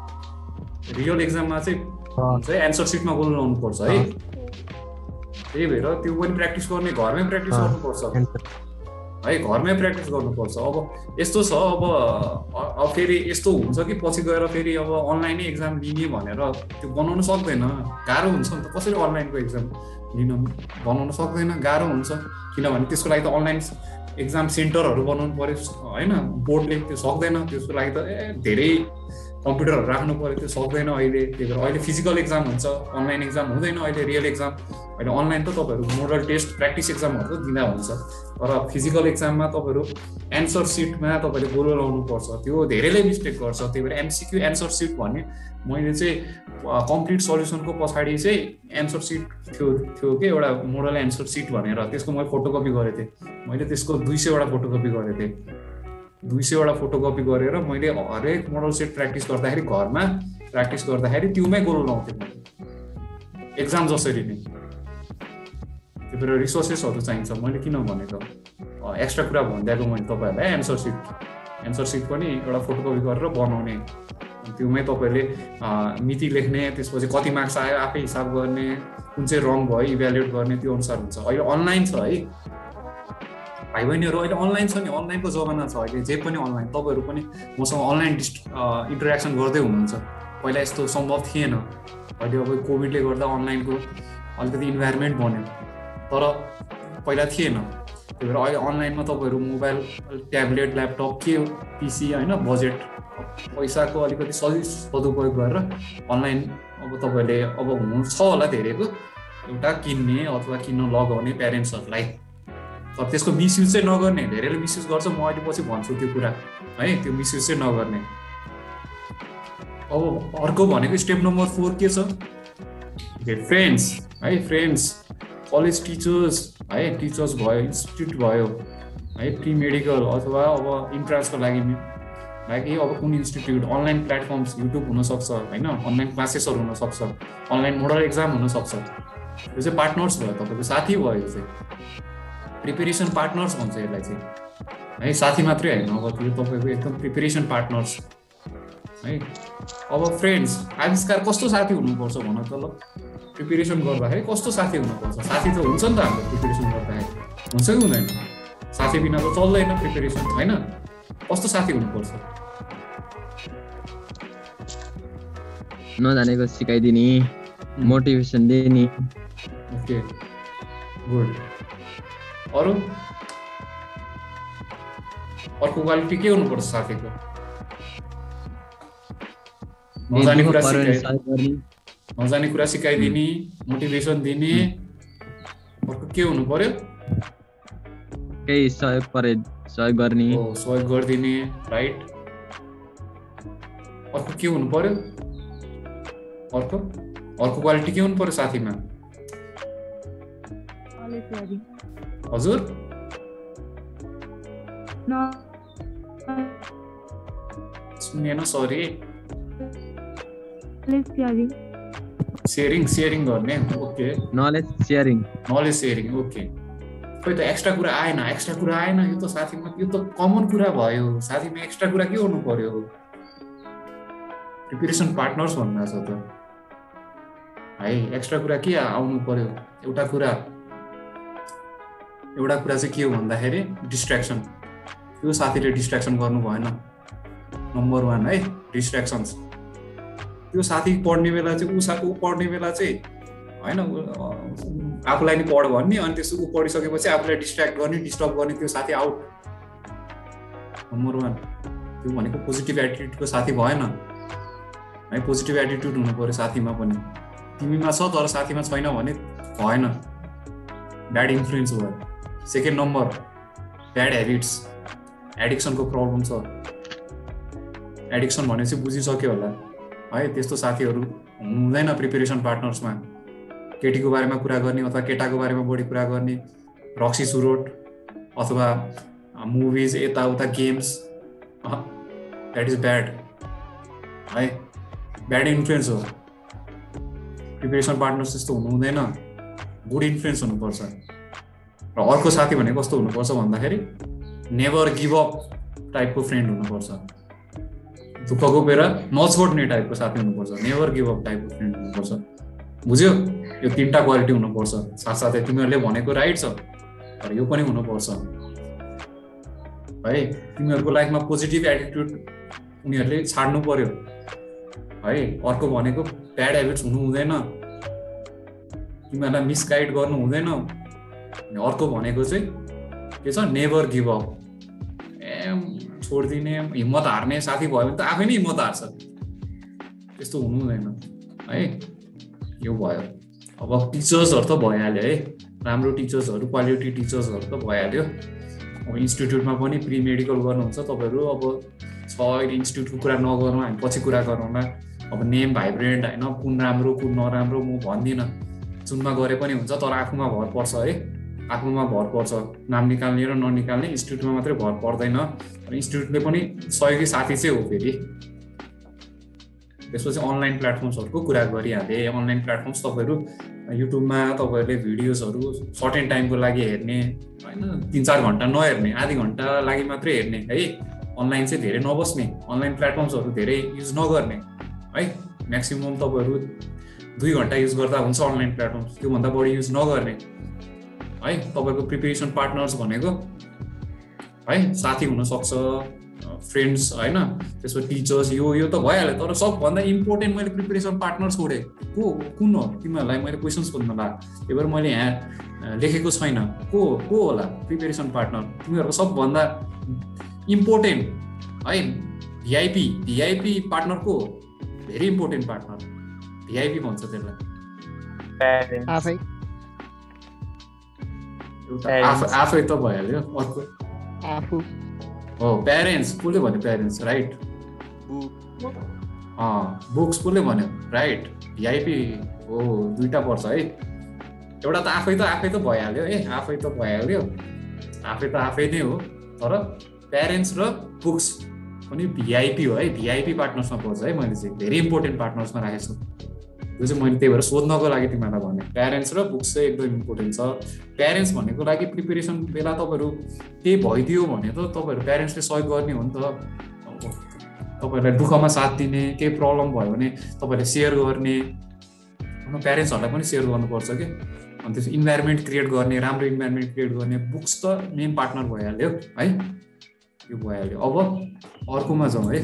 रियल एक्जाममा चाहिँ एन्सर सिटमा गोलो लाउनुपर्छ है त्यही भएर त्यो पनि प्र्याक्टिस गर्ने घरमै प्र्याक्टिस गर्नुपर्छ है घरमै प्र्याक्टिस गर्नुपर्छ अब यस्तो छ अब अब फेरि यस्तो हुन्छ कि पछि गएर फेरि अब अनलाइनै एक्जाम लिने भनेर त्यो बनाउन सक्दैन गाह्रो हुन्छ नि त कसरी अनलाइनको एक्जाम लिन बनाउन सक्दैन गाह्रो हुन्छ किनभने त्यसको लागि त अनलाइन एक्जाम सेन्टरहरू बनाउनु पर्यो होइन बोर्डले त्यो सक्दैन त्यसको लागि त ए धेरै कम्प्युटरहरू राख्नु पर्यो त्यो सक्दैन अहिले त्यही भएर अहिले फिजिकल एक्जाम हुन्छ अनलाइन एक्जाम हुँदैन अहिले रियल एक्जाम अहिले अनलाइन त तपाईँहरू मोडल टेस्ट प्र्याक्टिस एक्जामहरू त दिँदा हुन्छ तर फिजिकल एक्जाममा तपाईँहरू एन्सर सिटमा तपाईँले गोलो लाउनुपर्छ त्यो धेरैले मिस्टेक गर्छ त्यही भएर एमसिक्यू एन्सर सिट भन्ने मैले चाहिँ कम्प्लिट सल्युसनको पछाडि चाहिँ एन्सर सिट थियो थियो कि एउटा मोडल एन्सर सिट भनेर त्यसको मैले फोटोकपी गरेको थिएँ मैले त्यसको दुई सयवटा फोटोकपी गरेको थिएँ दुई सयवटा फोटोकपी गरेर मैले हरेक मोडल सेट प्र्याक्टिस गर्दाखेरि घरमा प्र्याक्टिस गर्दाखेरि त्योमै गोलो लाउँथेँ मैले एक्जाम जसरी नै त्यही भएर रिसोर्सेसहरू चाहिन्छ मैले किन भनेको एक्स्ट्रा कुरा भनिदिएको मैले तपाईँहरूलाई एन्सर सिट एन्सर सिट पनि एउटा फोटोकपी गरेर बनाउने त्योमै तपाईँले मिति लेख्ने त्यसपछि कति मार्क्स आयो आफै हिसाब गर्ने कुन चाहिँ रङ भयो इभ्यालुएट गर्ने त्यो अनुसार हुन्छ अहिले अनलाइन छ है भाइ बहिनीहरू अहिले अनलाइन छ नि अनलाइनको जमाना छ अहिले जे पनि अनलाइन तपाईँहरू पनि मसँग अनलाइन डिस्ट इन्टरेक्सन गर्दै हुनुहुन्छ पहिला यस्तो सम्भव थिएन अहिले अब कोभिडले गर्दा अनलाइनको अलिकति इन्भाइरोमेन्ट बन्यो तर पहिला थिएन त्यही भएर अहिले अनलाइनमा तपाईँहरू मोबाइल ट्याब्लेट ल्यापटप के पिसी होइन बजेट पैसाको अलिकति सही सदुपयोग गरेर अनलाइन अब तपाईँहरूले अब हुनु छ होला धेरैको एउटा किन्ने अथवा किन्न लगाउने प्यारेन्ट्सहरूलाई तर त्यसको मिसयुज चाहिँ नगर्ने धेरैले मिसयुज गर्छ म अहिले पछि भन्छु त्यो कुरा है त्यो मिसयुज चाहिँ नगर्ने अब अर्को भनेको स्टेप नम्बर फोर के छ फ्रेन्ड्स है फ्रेन्ड्स कलेज टिचर्स है टिचर्स भयो इन्स्टिट्युट भयो है प्री मेडिकल अथवा अब इन्ट्रान्सको लागि लागि अब कुन इन्स्टिट्युट अनलाइन प्लेटफर्म्स युट्युब हुनसक्छ होइन अनलाइन क्लासेसहरू हुनसक्छ अनलाइन मोडल एक्जाम हुनसक्छ यो चाहिँ पार्टनर्स भयो, तपाईँको साथी भयो। यो चाहिँ प्रिपेरेसन पार्टनर्स भन्छ यसलाई चाहिँ है, साथी मात्रै होइन, अब त्यो तपाईँको एकदम प्रिपेरेसन पार्टनर्स है। अब फ्रेन्ड्स, आविष्कार कस्तो साथी हुनुपर्छ भन त ल। प्रिपेरेसन गर्दाखेरि कस्तो साथी हुनुपर्छ? साथी त हुन्छ नि त हाम्रो प्रिपेरेसन गर्दाखेरि, हुन्छ कि हुँदैन? साथी बिना त चल्दैन प्रिपेरेसन होइन। कस्तो साथी हुनुपर्छ? नजानेको सिकाइदिने, मोटिभेसन दिने। Okay good. अरू अर्को क्वालिटी के हुनुपर्छ साथीको? नजाने कुरा सिकाइ नजाने कुरा सिकाइदिने, मोटिभेसन दिने। अर्को के हुनु पर्यो? केही सहयोग परे सहयोग गर्ने। हो, सहयोग गरिदिने, राइट। अर्को के हुनु पर्यो? अर्को अर्को क्वालिटी के हुनु पर्यो साथीमा? हजुर सुनेन, सरी। सेयरिङ सेयरिङ गर्ने। Okay, knowledge sharing. Knowledge sharing, okay. खोइ त एक्स्ट्रा कुरा आएन, एक्स्ट्रा कुरा आएन। यो त साथीमा, यो त कमन कुरा भयो। साथीमा एक्स्ट्रा कुरा के गर्नु पर्यो? प्रिपेरेसन पार्टनर्स भन्नु छ त है। एक्स्ट्रा कुरा के आउनु पर्यो? एउटा कुरा एउटा कुरा चाहिँ के हो भन्दाखेरि डिस्ट्र्याक्सन। त्यो साथीले डिस्ट्र्याक्सन गर्नु भएन, नम्बर वान है, डिस्ट्र्याक्सन्स। त्यो साथी पढ्ने बेला चाहिँ ऊ साथी ऊ पढ्ने बेला चाहिँ होइन, आफूलाई नि पढ भन्ने, अनि त्यसो ऊ पढिसकेपछि आफूलाई डिस्ट्र्याक्ट गर्ने, डिस्टर्ब गर्ने, त्यो साथी आउट, नम्बर वान। त्यो भनेको पोजिटिभ एटिट्युडको साथी भएन है। पोजिटिभ एटिट्युड हुनु पर्यो साथीमा पनि। तिमीमा छ तर साथीमा छैन भने भएन, ब्याड इन्फ्लुएन्स भयो। सेकेन्ड नम्बर, ब्याड हेबिट्स, एडिक्सनको प्रब्लम छ। एडिक्सन भनेपछि बुझिसक्यो होला है। त्यस्तो साथीहरू हुँदैन प्रिपेरेसन पार्टनर्समा। केटीको बारेमा कुरा गर्ने अथवा केटाको बारेमा बढी कुरा गर्ने, रक्सी सुरोट अथवा मुभिज, यताउता गेम्स, द्याट इज ब्याड है, ब्याड इन्फ्लुएन्स हो। प्रिपेरेसन पार्टनर्स त्यस्तो हुनु हुँदैन, गुड इन्फ्लुएन्स हुनुपर्छ। र अर्को साथी भने कस्तो हुनुपर्छ भन्दाखेरि नेभर गिभ अप टाइपको फ्रेन्ड हुनुपर्छ। दुःखको बेला नछोड्ने टाइपको साथी हुनुपर्छ, नेभर गिभ अप टाइपको फ्रेन्ड हुनुपर्छ। बुझ्यो? यो तिनवटा क्वालिटी हुनुपर्छ। साथसाथै तिमीहरूले भनेको राइट छ, तर यो पनि हुनुपर्छ है। तिमीहरूको लाइफमा पोजिटिभ एटिट्युड उनीहरूले छाड्नु पर्यो है। अर्को भनेको ब्याड हेबिट्स हुनु हुँदैन, तिमीहरूलाई मिसगाइड गर्नु हुँदैन। अर्को भनेको चाहिँ के छ? Never give up. ए छोडिदिने, हिम्मत हार्ने साथी भयो भने त आफै नै हिम्मत हार्छ, त्यस्तो हुनु हुँदैन है। यो भयो। अब टिचर्सहरू त भइहाल्यो है, राम्रो टिचर्सहरू, क्वालिटी टिचर्सहरू त भइहाल्यो। अब इन्स्टिट्युटमा पनि प्रि मेडिकल गर्नुहुन्छ तपाईँहरू। अब छ अहिले इन्स्टिट्युटको कुरा नगरौँ, हामी पछि कुरा गरौँला। अब नेम भाइब्रेन्ट होइन, कुन राम्रो कुन नराम्रो म भन्दिनँ। जुनमा गरे पनि हुन्छ, तर आफूमा भर पर्छ है, आफूमा भर पर्छ। नाम निकाल्ने र ननिकाल्ने इन्स्टिट्युटमा मात्रै भर पर्दैन। इन्स्टिट्युटले पनि सहयोगी साथी चाहिँ हो फेरि। त्यसपछि अनलाइन प्लेटफर्म्सहरूको कुरा गरिहालेँ। अनलाइन प्लेटफर्म्स तपाईँहरू युट्युबमा तपाईँहरूले भिडियोजहरू सर्टेन टाइमको लागि हेर्ने होइन, तिन चार घन्टा नहेर्ने, आधी घन्टा लागि मात्रै हेर्ने है। अनलाइन चाहिँ धेरै नबस्ने, अनलाइन प्लेटफर्म्सहरू धेरै युज नगर्ने है। म्याक्सिमम् तपाईँहरू दुई घन्टा युज गर्दा हुन्छ अनलाइन प्लेटफर्म्स, त्योभन्दा बढी युज नगर्ने है। तपाईँको प्रिपेरेसन पार्टनर्स भनेको है साथी हुनसक्छ, फ्रेन्ड्स होइन, त्यसको टिचर्स, यो यो त भइहाल्यो। तर सबभन्दा इम्पोर्टेन्ट मैले प्रिपेरेसन पार्टनर्स छोडेँ को कुन हो? तिमीहरूलाई मैले क्वेसन्स खोज्न लाग्यो, त्यही भएर मैले यहाँ लेखेको छैन को को होला प्रिपेरेसन पार्टनर। तिमीहरूको सबभन्दा इम्पोर्टेन्ट है भिआइपी भिआइपी पार्टनर को? भेरी इम्पोर्टेन्ट पार्टनर भिआइपी भन्छ त्यसलाई। आफै आफै त भइहाल्यो। अर्को आफू हो प्यारेन्ट्स, कसले भन्यो प्यारेन्ट्स? राइट। बुक्स कसले भन्यो? राइट। भिआइपी हो, दुईटा पर्छ है। एउटा त आफै त आफै त भइहाल्यो है, आफै त भइहाल्यो, आफै त आफै नै हो। तर प्यारेन्ट्स र बुक्स पनि भिआइपी हो है, भिआइपी पार्टनर्समा पर्छ है। मैले चाहिँ धेरै इम्पोर्टेन्ट पार्टनर्समा राखेको छु त्यो चाहिँ मैले त्यही भएर सोध्नको लागि तिमीहरूलाई भने प्यारेन्ट्स र बुक्स चाहिँ एकदम इम्पोर्टेन्ट छ प्यारेन्ट्स भनेको लागि प्रिपेरेसन बेला तपाईँहरू केही भइदियो भने त तपाईँहरू प्यारेन्ट्सले सहयोग गर्ने हो नि त तपाईँहरूलाई दुःखमा साथ दिने केही प्रब्लम भयो भने तपाईँहरूले सेयर गर्ने प्यारेन्ट्सहरूलाई पनि सेयर गर्नुपर्छ कि अनि त्यसो इन्भाइरोमेन्ट क्रिएट गर्ने राम्रो इन्भाइरोमेन्ट क्रिएट गर्ने बुक्स त मेन पार्टनर भइहाल्यो है यो भइहाल्यो अब अर्कोमा जाउँ है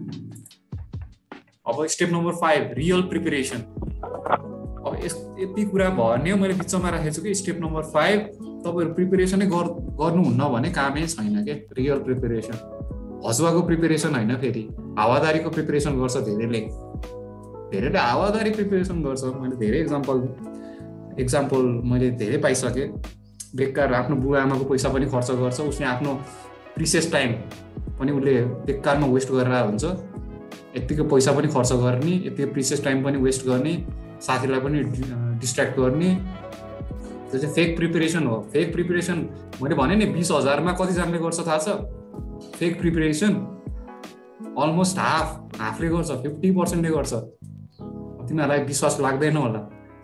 अब step number five real preparation अब यस यति कुरा भन्यो मैले बिचमा राखेको छु कि स्टेप नम्बर फाइभ तपाईँहरू प्रिपेरेसनै गर्नुहुन्न भने कामै छैन के रियल प्रिपेरेसन हसुवाको प्रिपेरेसन होइन फेरि हावादारीको प्रिपेरेसन गर्छ धेरैले धेरैले हावादारी प्रिपेरेसन गर्छ मैले धेरै इक्जाम्पल इक्जाम्पल मैले धेरै पाइसकेँ बेकार आफ्नो बुवा आमाको पैसा पनि खर्च गर्छ उसले आफ्नो प्रिसियस टाइम पनि उसले बेकारमा वेस्ट गरेर हुन्छ यत्तिकै पैसा पनि खर्च गर्ने यत्तिकै प्रिसियस टाइम पनि वेस्ट गर्ने साथीलाई पनि डिस्ट्र्याक्ट गर्ने त्यो चाहिँ फेक प्रिपेरेसन हो फेक प्रिपेरेसन मैले भने नि बिस हजारमा कतिजनाले गर्छ थाहा छ फेक प्रिपेरेसन अलमोस्ट हाफ हाफले गर्छ फिफ्टी पर्सेन्टले गर्छ तिमीहरूलाई विश्वास लाग्दैन होला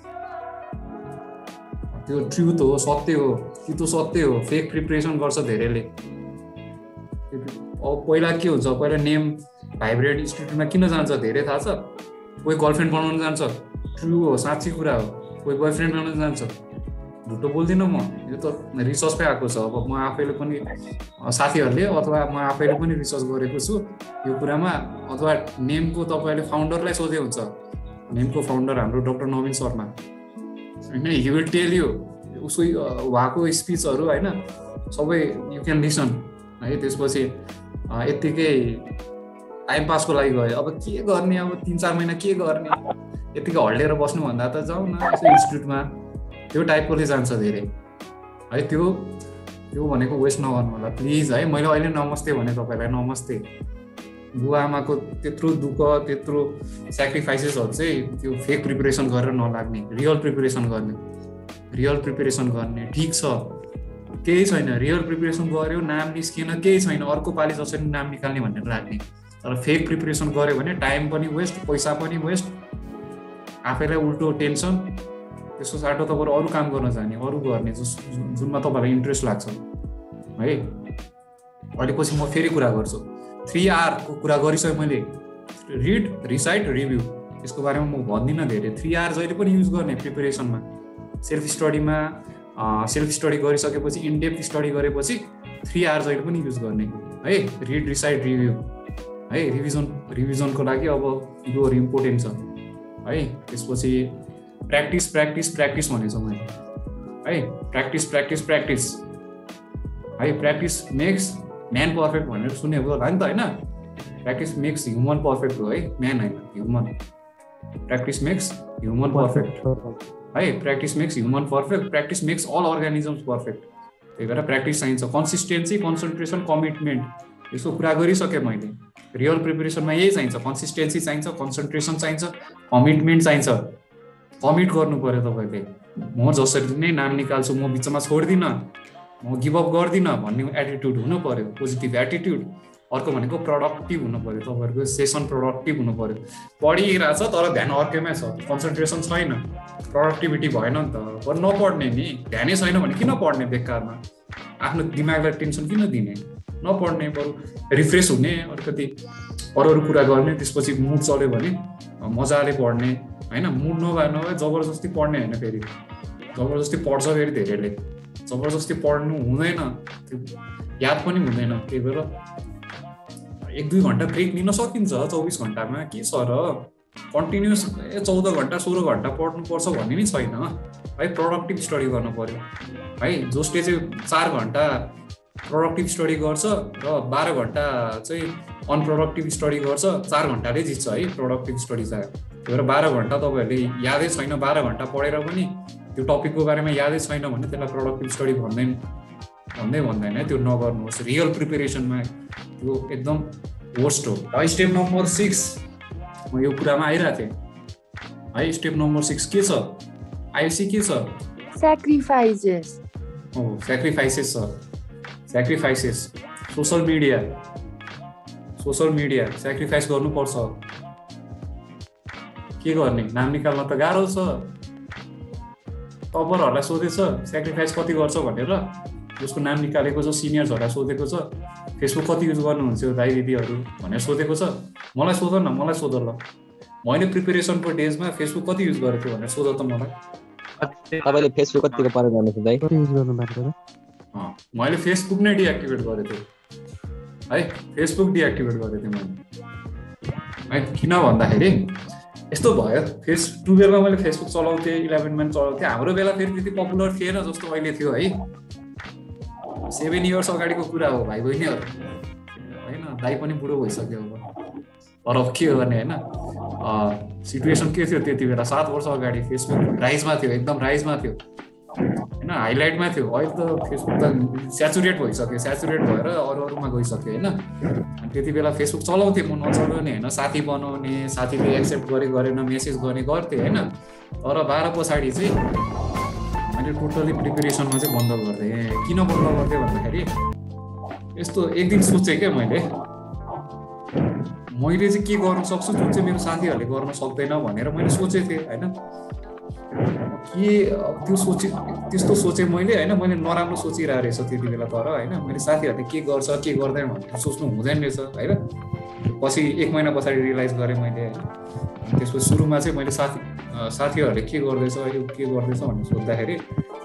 त्यो ट्रुथ हो सत्य हो कि त्यो सत्य हो फेक प्रिपेरेसन गर्छ धेरैले अब पहिला के हुन्छ पहिला नेम भाइब्रेन्ट इन्स्टिट्युटमा किन जान्छ धेरै थाहा छ कोही गर्लफ्रेन्ड बनाउन जान्छ ट्रु हो साँच्ची कुरा हो कोही बोयफ्रेन्ड बनाउन जान्छ झुटो बोल्दिनँ म यो त रिसर्चमै आएको छ अब म आफैले पनि साथीहरूले अथवा म आफैले पनि रिसर्च गरेको छु यो कुरामा अथवा नेमको तपाईँले फाउन्डरलाई सोधे हुन्छ नेमको फाउन्डर हाम्रो डाक्टर नवीन शर्मा होइन हि विल टेल यु उसको उहाँको स्पिचहरू होइन सबै यु क्यान लिसन है त्यसपछि यत्तिकै टाइम पासको लागि गयो अब के गर्ने अब तिन चार महिना के गर्ने यत्तिकै हल्लिएर बस्नुभन्दा त जाउँ न यसो इन्स्टिट्युटमा त्यो टाइपकोले जान्छ धेरै है त्यो त्यो भनेको वेस्ट नगर्नु होला प्लिज है मैले अहिले नमस्ते भने तपाईँलाई नमस्ते बुवा आमाको त्यत्रो दुःख त्यत्रो सेक्रिफाइसेसहरू चाहिँ त्यो फेक प्रिपेरेसन गरेर नलाग्ने रियल प्रिपेरेसन गर्ने रियल प्रिपेरेसन गर्ने ठिक छ केही छैन रियल प्रिपेरेसन गर्यो नाम निस्किएन केही छैन अर्को पालि जसरी नाम निकाल्ने भनेर लाग्ने तर फेक प्रिपेरेसन गर्यो भने टाइम पनि वेस्ट पैसा पनि वेस्ट आफैलाई उल्टो टेन्सन त्यसको साटो तपाईँहरू अरू काम गर्न जाने अरू गर्ने जस जुनमा तपाईँलाई इन्ट्रेस्ट लाग्छ है अहिले पछि म फेरि कुरा गर्छु थ्री आरको कुरा गरिसकेँ मैले रिड रिसाइट रिभ्यू यसको बारेमा म भन्दिनँ धेरै थ्री आर जहिले पनि युज गर्ने प्रिपेरेसनमा सेल्फ स्टडीमा सेल्फ स्टडी गरिसकेपछि इनडेप्थ स्टडी गरेपछि थ्री आर जहिले पनि युज गर्ने है रिड रिसाइट रिभ्यू है रिभिजन रिभिजनको लागि अब यो इम्पोर्टेन्ट छ है त्यसपछि प्र्याक्टिस प्र्याक्टिस प्र्याक्टिस भनेको छु मैले है प्र्याक्टिस प्र्याक्टिस प्र्याक्टिस है प्र्याक्टिस मेक्स म्यान पर्फेक्ट भनेर सुनेको होला नि त होइन प्र्याक्टिस मेक्स ह्युमन पर्फेक्ट हो है म्यान होइन human practice makes human perfect है practice makes human perfect practice makes all organisms perfect त्यही भएर प्र्याक्टिस चाहिन्छ कन्सिस्टेन्सी कन्सन्ट्रेसन कमिटमेन्ट यसको कुरा गरिसकेँ मैले रियल प्रिपेरेसनमा यही चाहिन्छ कन्सिस्टेन्सी चाहिन्छ कन्सन्ट्रेसन चाहिन्छ कमिटमेन्ट चाहिन्छ कमिट गर्नु पऱ्यो तपाईँले म जसरी नै नाम निकाल्छु म बिचमा छोड्दिनँ म गिभअप गर्दिनँ भन्ने एटिट्युड हुनु पऱ्यो पोजिटिभ एटिट्युड अर्को भनेको प्रोडक्टिभ हुनु पऱ्यो तपाईँहरूको सेसन प्रोडक्टिभ हुनु पऱ्यो पढिरहेछ तर ध्यान अर्कैमा छ कन्सन्ट्रेसन छैन प्रोडक्टिभिटी भएन नि त बरु नपढ्ने नि ध्यानै छैन भने किन पढ्ने बेकारमा आफ्नो दिमागलाई टेन्सन किन दिने नपढ्ने बरु रिफ्रेस हुने अलिकति अरू अरू कुरा गर्ने त्यसपछि मुड चल्यो भने मजाले पढ्ने होइन मुड नभए नभए जबरजस्ती पढ्ने होइन फेरि जबरजस्ती पढ्छ फेरि धेरैले जबरजस्ती पढ्नु हुँदैन त्यो याद पनि हुँदैन त्यही भएर एक दुई घन्टा ब्रेक लिन सकिन्छ चौबिस घन्टामा के छ र कन्टिन्युस ए चौध घन्टा सोह्र घन्टा पढ्नुपर्छ भन्ने नि छैन है प्रोडक्टिभ स्टडी गर्नु पऱ्यो है जसले चाहिँ चार घन्टा प्रोडक्टिभ स्टडी गर्छ र बाह्र घन्टा चाहिँ अनप्रोडक्टिभ स्टडी गर्छ चार घन्टाले जित्छ है प्रोडक्टिभ स्टडी चाहिँ त्यही भएर बाह्र घन्टा तपाईँहरूले यादै छैन बाह्र घन्टा पढेर पनि त्यो टपिकको बारेमा यादै छैन भने त्यसलाई प्रोडक्टिभ स्टडी भन्दैन भन्दै भन्दैन है त्यो नगर्नुहोस् रियल प्रिपेरेसनमा त्यो एकदम वर्स्ट हो है स्टेप नम्बर सिक्स म यो कुरामा आइरहेको थिएँ है स्टेप नम्बर सिक्स के छ आइएससी के छ Sacrifices. हो सेक्रिफाइसेस छ sacrifices social media social media sacrifice गर्नुपर्छ के गर्ने नाम निकाल्न त गाह्रो छ टपरहरूलाई सोधेछ सेक्रिफाइस कति गर्छ भनेर उसको नाम निकालेको छ सिनियर्सहरूलाई सोधेको छ फेसबुक कति युज गर्नुहुन्छ दाइ दिदीहरू भनेर सोधेको छ मलाई सोध न मलाई सोध ल मैले प्रिपेरेसनको डेजमा फेसबुक कति युज गरेको थिएँ भनेर सोध त मलाई तपाईले फेसबुक कतिको प्रयोग गर्नुहुन्छ दाइ कति युज गर्नु भएको छ मैले फेसबुक नै डिएक्टिभेट गरेको थिएँ है फेसबुक डिएक्टिभेट गरेको थिएँ मैले है किन भन्दाखेरि यस्तो भयो फेस टुवेल्भमा मैले फेसबुक चलाउँथेँ इलेभेनमा पनि चलाउँथेँ हाम्रो बेला फेरि त्यति पपुलर थिएन जस्तो अहिले थियो है सेभेन इयर्स अगाडिको कुरा हो भाइ बहिनीहरू होइन दाइ पनि बुढो भइसक्यो अब तर अब के गर्ने होइन सिचुएसन के थियो त्यति बेला सात वर्ष अगाडि फेसबुक राइजमा थियो एकदम राइजमा थियो होइन हाइलाइटमा थियो अहिले त फेसबुक त स्याचुरेट भइसक्यो स्याचुरेट भएर अरू अरूमा गइसक्यो होइन अनि त्यति बेला फेसबुक चलाउँथेँ म नचलाउने होइन साथी बनाउने साथीले एक्सेप्ट गरे गरेन मेसेज गर्ने गर्थेँ होइन तर बाह्र पछाडि चाहिँ मैले टोटली प्रिपेरेसनमा चाहिँ बन्द गर्थेँ किन बन्द गर्थेँ भन्दाखेरि यस्तो एक दिन सोचेँ क्या मैले मैले चाहिँ के गर्न सक्छु जुन चाहिँ मेरो साथीहरूले गर्न सक्दैन भनेर मैले सोचेको थिएँ होइन के त्यो सोचे त्यस्तो सोचेँ मैले होइन मैले नराम्रो सोचिरहेको रहेछ त्यति बेला तर होइन मैले साथीहरूले के गर्छ के गर्दैन भनेर सोच्नु हुँदैन रहेछ होइन पछि एक महिना पछाडि रियलाइज गरेँ मैले होइन त्यसपछि सुरुमा चाहिँ मैले साथी साथीहरूले के गर्दैछ अहिले के गर्दैछ भनेर सोद्धाखेरि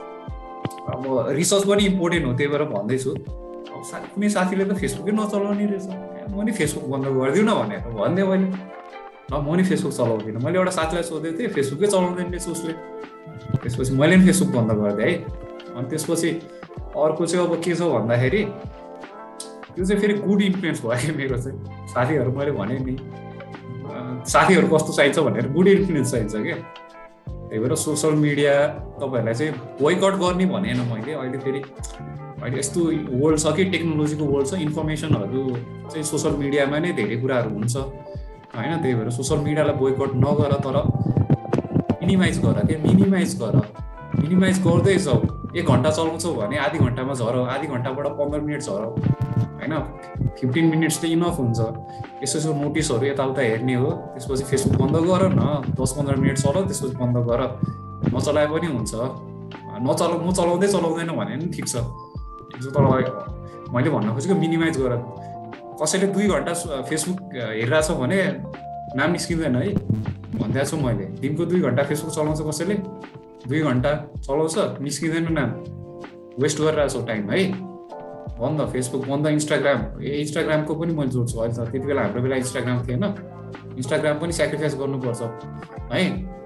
अब रिसर्च पनि इम्पोर्टेन्ट हो त्यही भएर भन्दैछु अब सा कुनै साथीले त फेसबुकै नचलाउने रहेछ म नि फेसबुक बन्द गरिदिउँ न भनेर भनिदिएँ मैले ल म नि फेसबुक चलाउँदिनँ मैले एउटा साथीलाई सोधेको थिएँ फेसबुकै चलाउँदैन रहेछ उसले त्यसपछि मैले पनि फेसबुक बन्द गरिदिएँ है अनि त्यसपछि अर्को चाहिँ अब के छ भन्दाखेरि त्यो चाहिँ फेरि गुड इन्फ्लुएन्स भयो कि मेरो चाहिँ साथीहरू मैले भने नि साथीहरू कस्तो चाहिन्छ भनेर गुड इन्फ्लुएन्स चाहिन्छ क्या त्यही भएर सोसियल मिडिया तपाईँहरूलाई चाहिँ बोयकट गर्ने भनेन मैले अहिले फेरि अहिले यस्तो वर्ल्ड छ कि टेक्नोलोजीको वर्ल्ड छ इन्फर्मेसनहरू चाहिँ सोसियल मिडियामा नै धेरै कुराहरू हुन्छ होइन त्यही भएर सोसियल मिडियालाई बोयकट नगर तर मिनिमाइज गर के मिनिमाइज गर मिनिमाइज गर्दै जाऊ एक घन्टा चलाउँछौ भने आधी घन्टामा झर आधी घन्टाबाट पन्ध्र मिनट झर होइन फिफ्टिन मिनट्स त इनफ हुन्छ यसो यसो नोटिसहरू यताउता हेर्ने हो त्यसपछि फेसबुक बन्द गर न दस पन्ध्र मिनट चलाऊ त्यसपछि बन्द गर नचलाए पनि हुन्छ नचलाउ म चलाउँदै चलाउँदैन भने पनि ठिक छ तर मैले भन्न खोजेको मिनिमाइज गर कसैले दुई घन्टा फेसबुक हेरिरहेछ भने नाम निस्किँदैन है भनिदिएको छु मैले दिनको दुई घन्टा फेसबुक चलाउँछ कसैले दुई घन्टा चलाउँछ निस्किँदैन नाम वेस्ट गरिरहेछौ टाइम है बन्द फेसबुक बन्द इन्स्टाग्राम ए इन्स्टाग्रामको पनि मैले जोड्छु अहिले त त्यति बेला हाम्रो बेला इन्स्टाग्राम थिएन इन्स्टाग्राम पनि सेक्रिफाइस गर्नुपर्छ है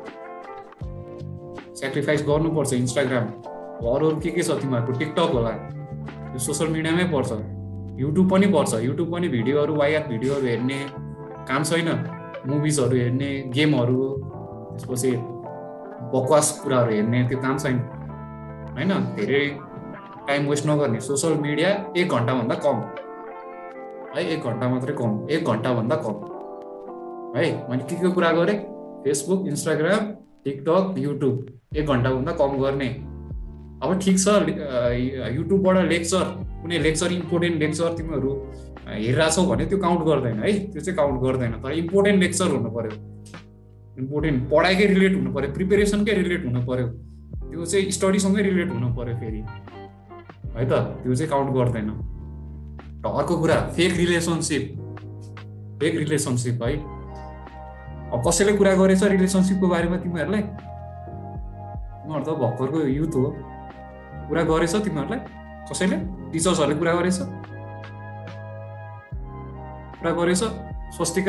सेक्रिफाइस गर्नुपर्छ इन्स्टाग्राम अरू अरू के के छ तिमीहरूको टिकटक होला यो सोसियल मिडियामै पर्छ युट्युब पनि पर्छ युट्युब पनि भिडियोहरू वायात भिडियोहरू हेर्ने काम छैन मुभिजहरू हेर्ने गेमहरू त्यसपछि बकवास कुराहरू हेर्ने त्यो काम छैन होइन धेरै टाइम वेस्ट नगर्ने सोसियल मिडिया एक घन्टाभन्दा कम है एक घन्टा मात्रै कम एक घन्टाभन्दा कम है मैले के के कुरा गरेँ फेसबुक इन्स्टाग्राम टिकटक युट्युब एक घन्टाभन्दा कम गर्ने अब ठिक छ युट्युबबाट लेक्चर कुनै लेक्चर इम्पोर्टेन्ट लेक्चर तिमीहरू हेरिरहेछौ भने त्यो काउन्ट गर्दैन है त्यो चाहिँ काउन्ट गर्दैन तर इम्पोर्टेन्ट लेक्चर हुनु पर्यो इम्पोर्टेन्ट पढाइकै रिलेट हुनु पर्यो प्रिपेरेसनकै रिलेट हुनु पर्यो त्यो चाहिँ स्टडीसँगै रिलेट हुनु पर्यो फेरि है त त्यो चाहिँ काउन्ट गर्दैन र अर्को कुरा फेक रिलेसनसिप फेक रिलेसनसिप है अब कसैले कुरा गरेछ रिलेसनसिपको बारेमा तिमीहरूलाई तिमीहरू त भर्खरको युथ हो कुरा गरेछ तिमीहरूलाई कसैले टिचर्सहरूले कुरा गरेछ कुरा गरेछ स्वस्तिका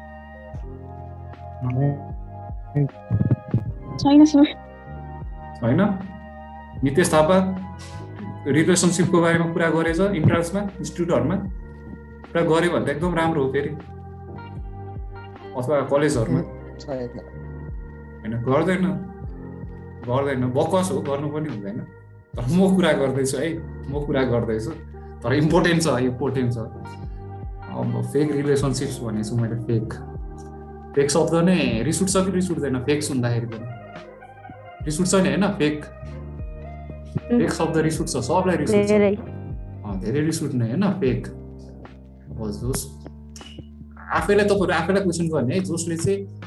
छैन सर होइन नितेश थापा रिलेसनसिपको बारेमा कुरा गरेछ इन्ट्रान्समा इन्स्टिट्युटहरूमा कुरा गऱ्यो भने त एकदम राम्रो हो फेरि अथवा कलेजहरूमा होइन गर्दैन गर्दैन बकवास हो गर्नु पनि हुँदैन तर म कुरा गर्दैछु है म कुरा गर्दैछु तर इम्पोर्टेन्ट छ इम्पोर्टेन्ट छ अब फेक रिलेसनसिप्स भनेछु मैले फेक फेक शब्द नै रिस उठ्छ कि रिस उठ्दैन फेक सुन्दाखेरि पनि रिस उठ्छ नि होइन फेक फेक शब्द रिस उठ्छ सबलाई रिस उठ्छ धेरै रिस उठ्ने होइन फेक अब जोस आफैलाई तपाईँहरू आफैलाई क्वेसन गर्ने है जसले चाहिँ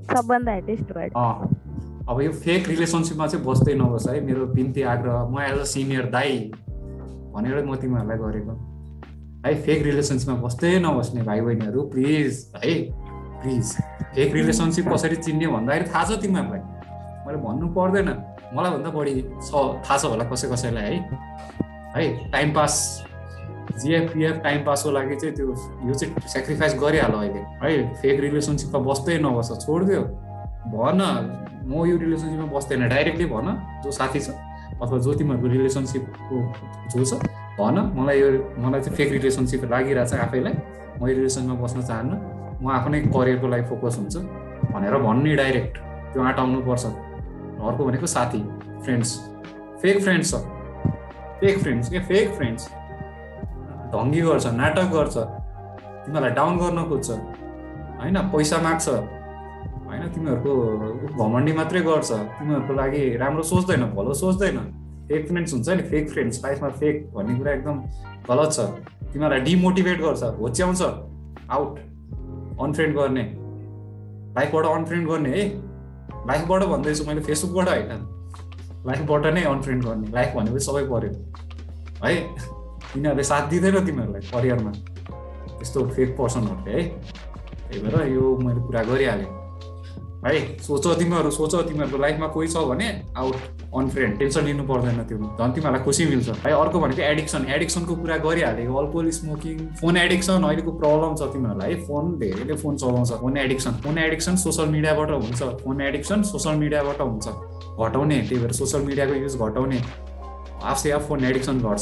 सबभन्दा हाइटेस्ट वर्ड अब यो फेक रिलेसनसिपमा चाहिँ बस्दै नबस् है, मेरो बिन्ती आग्रह, म एज अ सिनियर दाइ भनेर म तिमीहरूलाई गरेको है। फेक रिलेसनसिपमा बस्दै नबस्ने भाइ बहिनीहरू प्लिज है, प्लिज। फेक रिलेसनसिप कसरी चिन्ने भन्दाखेरि थाहा छ तिमीहरूलाई, मैले भन्नु पर्दैन, मलाई भन्दा बढी छ थाहा छ होला कसै कसैलाई है है। टाइम पास जिएफपिएफ टाइम पासको लागि चाहिँ त्यो यो चाहिँ सेक्रिफाइस गरिहाल अहिले है। फेक रिलेसनसिपमा बस्दै नबस, छोडिदियो, भन म यो रिलेसनसिपमा बस्दैन, डाइरेक्टली भन जो साथी छ अथवा जो तिमीहरूको रिलेसनसिपको जो छ भन, मलाई यो मलाई चाहिँ फेक रिलेसनसिप लागिरहेछ आफैलाई, म यो रिलेसनमा बस्न चाहन्न, म आफ्नै करियरको लागि फोकस हुन्छु भनेर भन्ने डाइरेक्ट, त्यो आँटाउनु पर्छ। अर्को भनेको साथी, फ्रेन्ड्स। फेक फ्रेन्ड्स छ, फेक फ्रेन्ड्स ए फेक फ्रेन्ड्स ढङ्गी गर्छ, नाटक गर्छ, तिमीहरूलाई डाउन गर्न खोज्छ होइन, पैसा माग्छ होइन, तिमीहरूको घमण्डी मात्रै गर्छ, तिमीहरूको लागि राम्रो सोच्दैन, भलो सोच्दैन। फेक फ्रेन्ड्स हुन्छ नि, फेक फ्रेन्ड्स लाइफमा फेक भन्ने कुरा एकदम गलत छ। तिमीहरूलाई डिमोटिभेट गर्छ, होच्याउँछ, आउट, अनफ्रेन्ड गर्ने, लाइफबाट अनफ्रेन्ड गर्ने है। लाइफबाट भन्दैछु मैले, फेसबुकबाट होइन, लाइफबाट नै अनफ्रेन्ड गर्ने। लाइफ भनेपछि सबै पर्यो है, तिनीहरूले साथ दिँदैन तिमीहरूलाई करियरमा, त्यस्तो फेक पर्सनहरूले है। त्यही भएर यो मैले कुरा गरिहालेँ है। सोच तिमीहरू, सोच तिमीहरूको लाइफमा कोही छ भने आउट, अनफ्रेन्ड, टेन्सन लिनु पर्दैन, त्यो झन् तिमीहरूलाई खुसी मिल्छ है। अर्को भनेको एडिक्सन, एडिक्सनको कुरा गरिहालेको, अल्कोहल, स्मोकिङ, फोन एडिक्सन अहिलेको प्रब्लम छ तिमीहरूलाई है। फोन धेरैले फोन चलाउँछ, phone addiction, phone addiction social मिडियाबाट हुन्छ, फोन एडिक्सन सोसियल मिडियाबाट हुन्छ, घटाउने। त्यही भएर सोसियल मिडियाको युज घटाउने, आफै आफ फोन एडिक्सन घट्छ।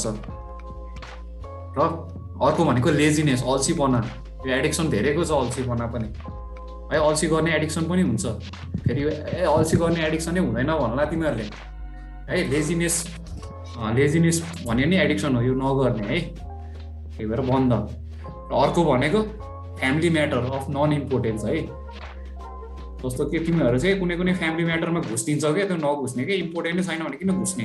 र अर्को भनेको लेजिनेस, अल्छीपना, यो एडिक्सन धेरैको छ अल्छीपना पनि है। अल्छी गर्ने एडिक्सन पनि हुन्छ फेरि, यो ए अल्छी गर्ने एडिक्सनै हुँदैन भन्ला तिमीहरूले है। लेजिनेस, लेजिनेस भन्यो नि एडिक्सन हो, यो नगर्ने है। त्यही भएर बन्द। र अर्को भनेको family matter of non importance है। जस्तो कि तिमीहरू चाहिँ कुनै कुनै फ्यामिली म्याटरमा घुस्दिन्छ क्या, त्यो नघुस्ने क्या, इम्पोर्टेन्टै छैन भने किन घुस्ने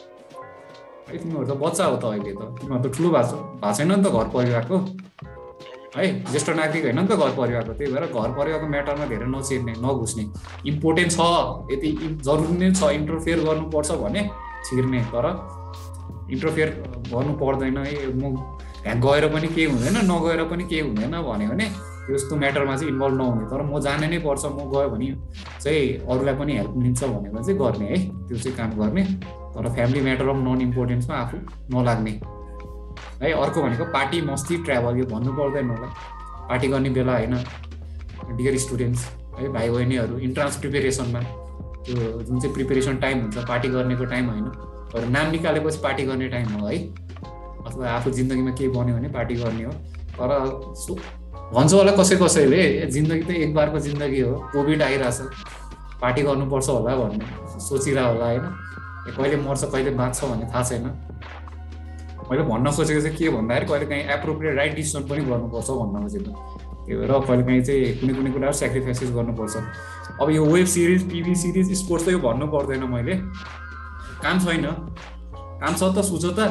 है। तिमीहरू त बच्चा हो त अहिले, त तिमीहरू त ठुलो भएको भएको छैन नि त घर परिवारको है, ज्येष्ठ नागरिक होइन नि त घर परिवारको। त्यही भएर घर परिवारको म्याटरमा धेरै नचिर्ने, नघुस्ने। इम्पोर्टेन्ट छ, यति जरुरी नै छ, इन्टरफेयर गर्नुपर्छ भने छिर्ने, तर इन्टरफेयर गर्नु पर्दैन है। म त्यहाँ गएर पनि केही हुँदैन, नगएर पनि केही हुँदैन भन्यो भने त्यस्तो म्याटरमा चाहिँ इन्भल्भ नहुने। तर म जाने नै पर्छ, म गयो भने चाहिँ अरूलाई पनि हेल्प मिल्छ भनेर चाहिँ गर्ने है, त्यो चाहिँ काम गर्ने। तर फ्यामिली म्याटर अफ नन इम्पोर्टेन्समा आफू नलाग्ने है। अर्को भनेको पार्टी, मस्ती, ट्राभल, यो भन्नु पर्दैन होला। पार्टी गर्ने बेला होइन, डियर स्टुडेन्ट्स है, भाइ बहिनीहरू, इन्ट्रान्स प्रिपेरेसनमा त्यो जुन चाहिँ प्रिपेरेसन टाइम हुन्छ, पार्टी गर्नेको टाइम होइन। तर नाम निकालेपछि पार्टी गर्ने टाइम हो है, अथवा आफू जिन्दगीमा केही बन्यो भने पार्टी गर्ने हो। तर सो भन्छ होला कसै कसैले, जिन्दगी त एक बारको जिन्दगी हो, कोभिड आइरहेछ, पार्टी गर्नुपर्छ होला भन्ने सोचिरह होला होइन। कहिले मर्छ कहिले बाँच्छ भन्ने थाहा छैन। मैले भन्न खोजेको चाहिँ के भन्दाखेरि कहिले काहीँ एप्रोप्रिएट राइट डिसिसन पनि गर्नुपर्छ भन्न खोजेको। त्यही भएर कहिले काहीँ चाहिँ कुनै कुनै कुराहरू सेक्रिफाइसेस गर्नुपर्छ। अब यो web series, TV series, sports त यो भन्नु पर्दैन मैले, काम छैन, काम छ त, सुझ त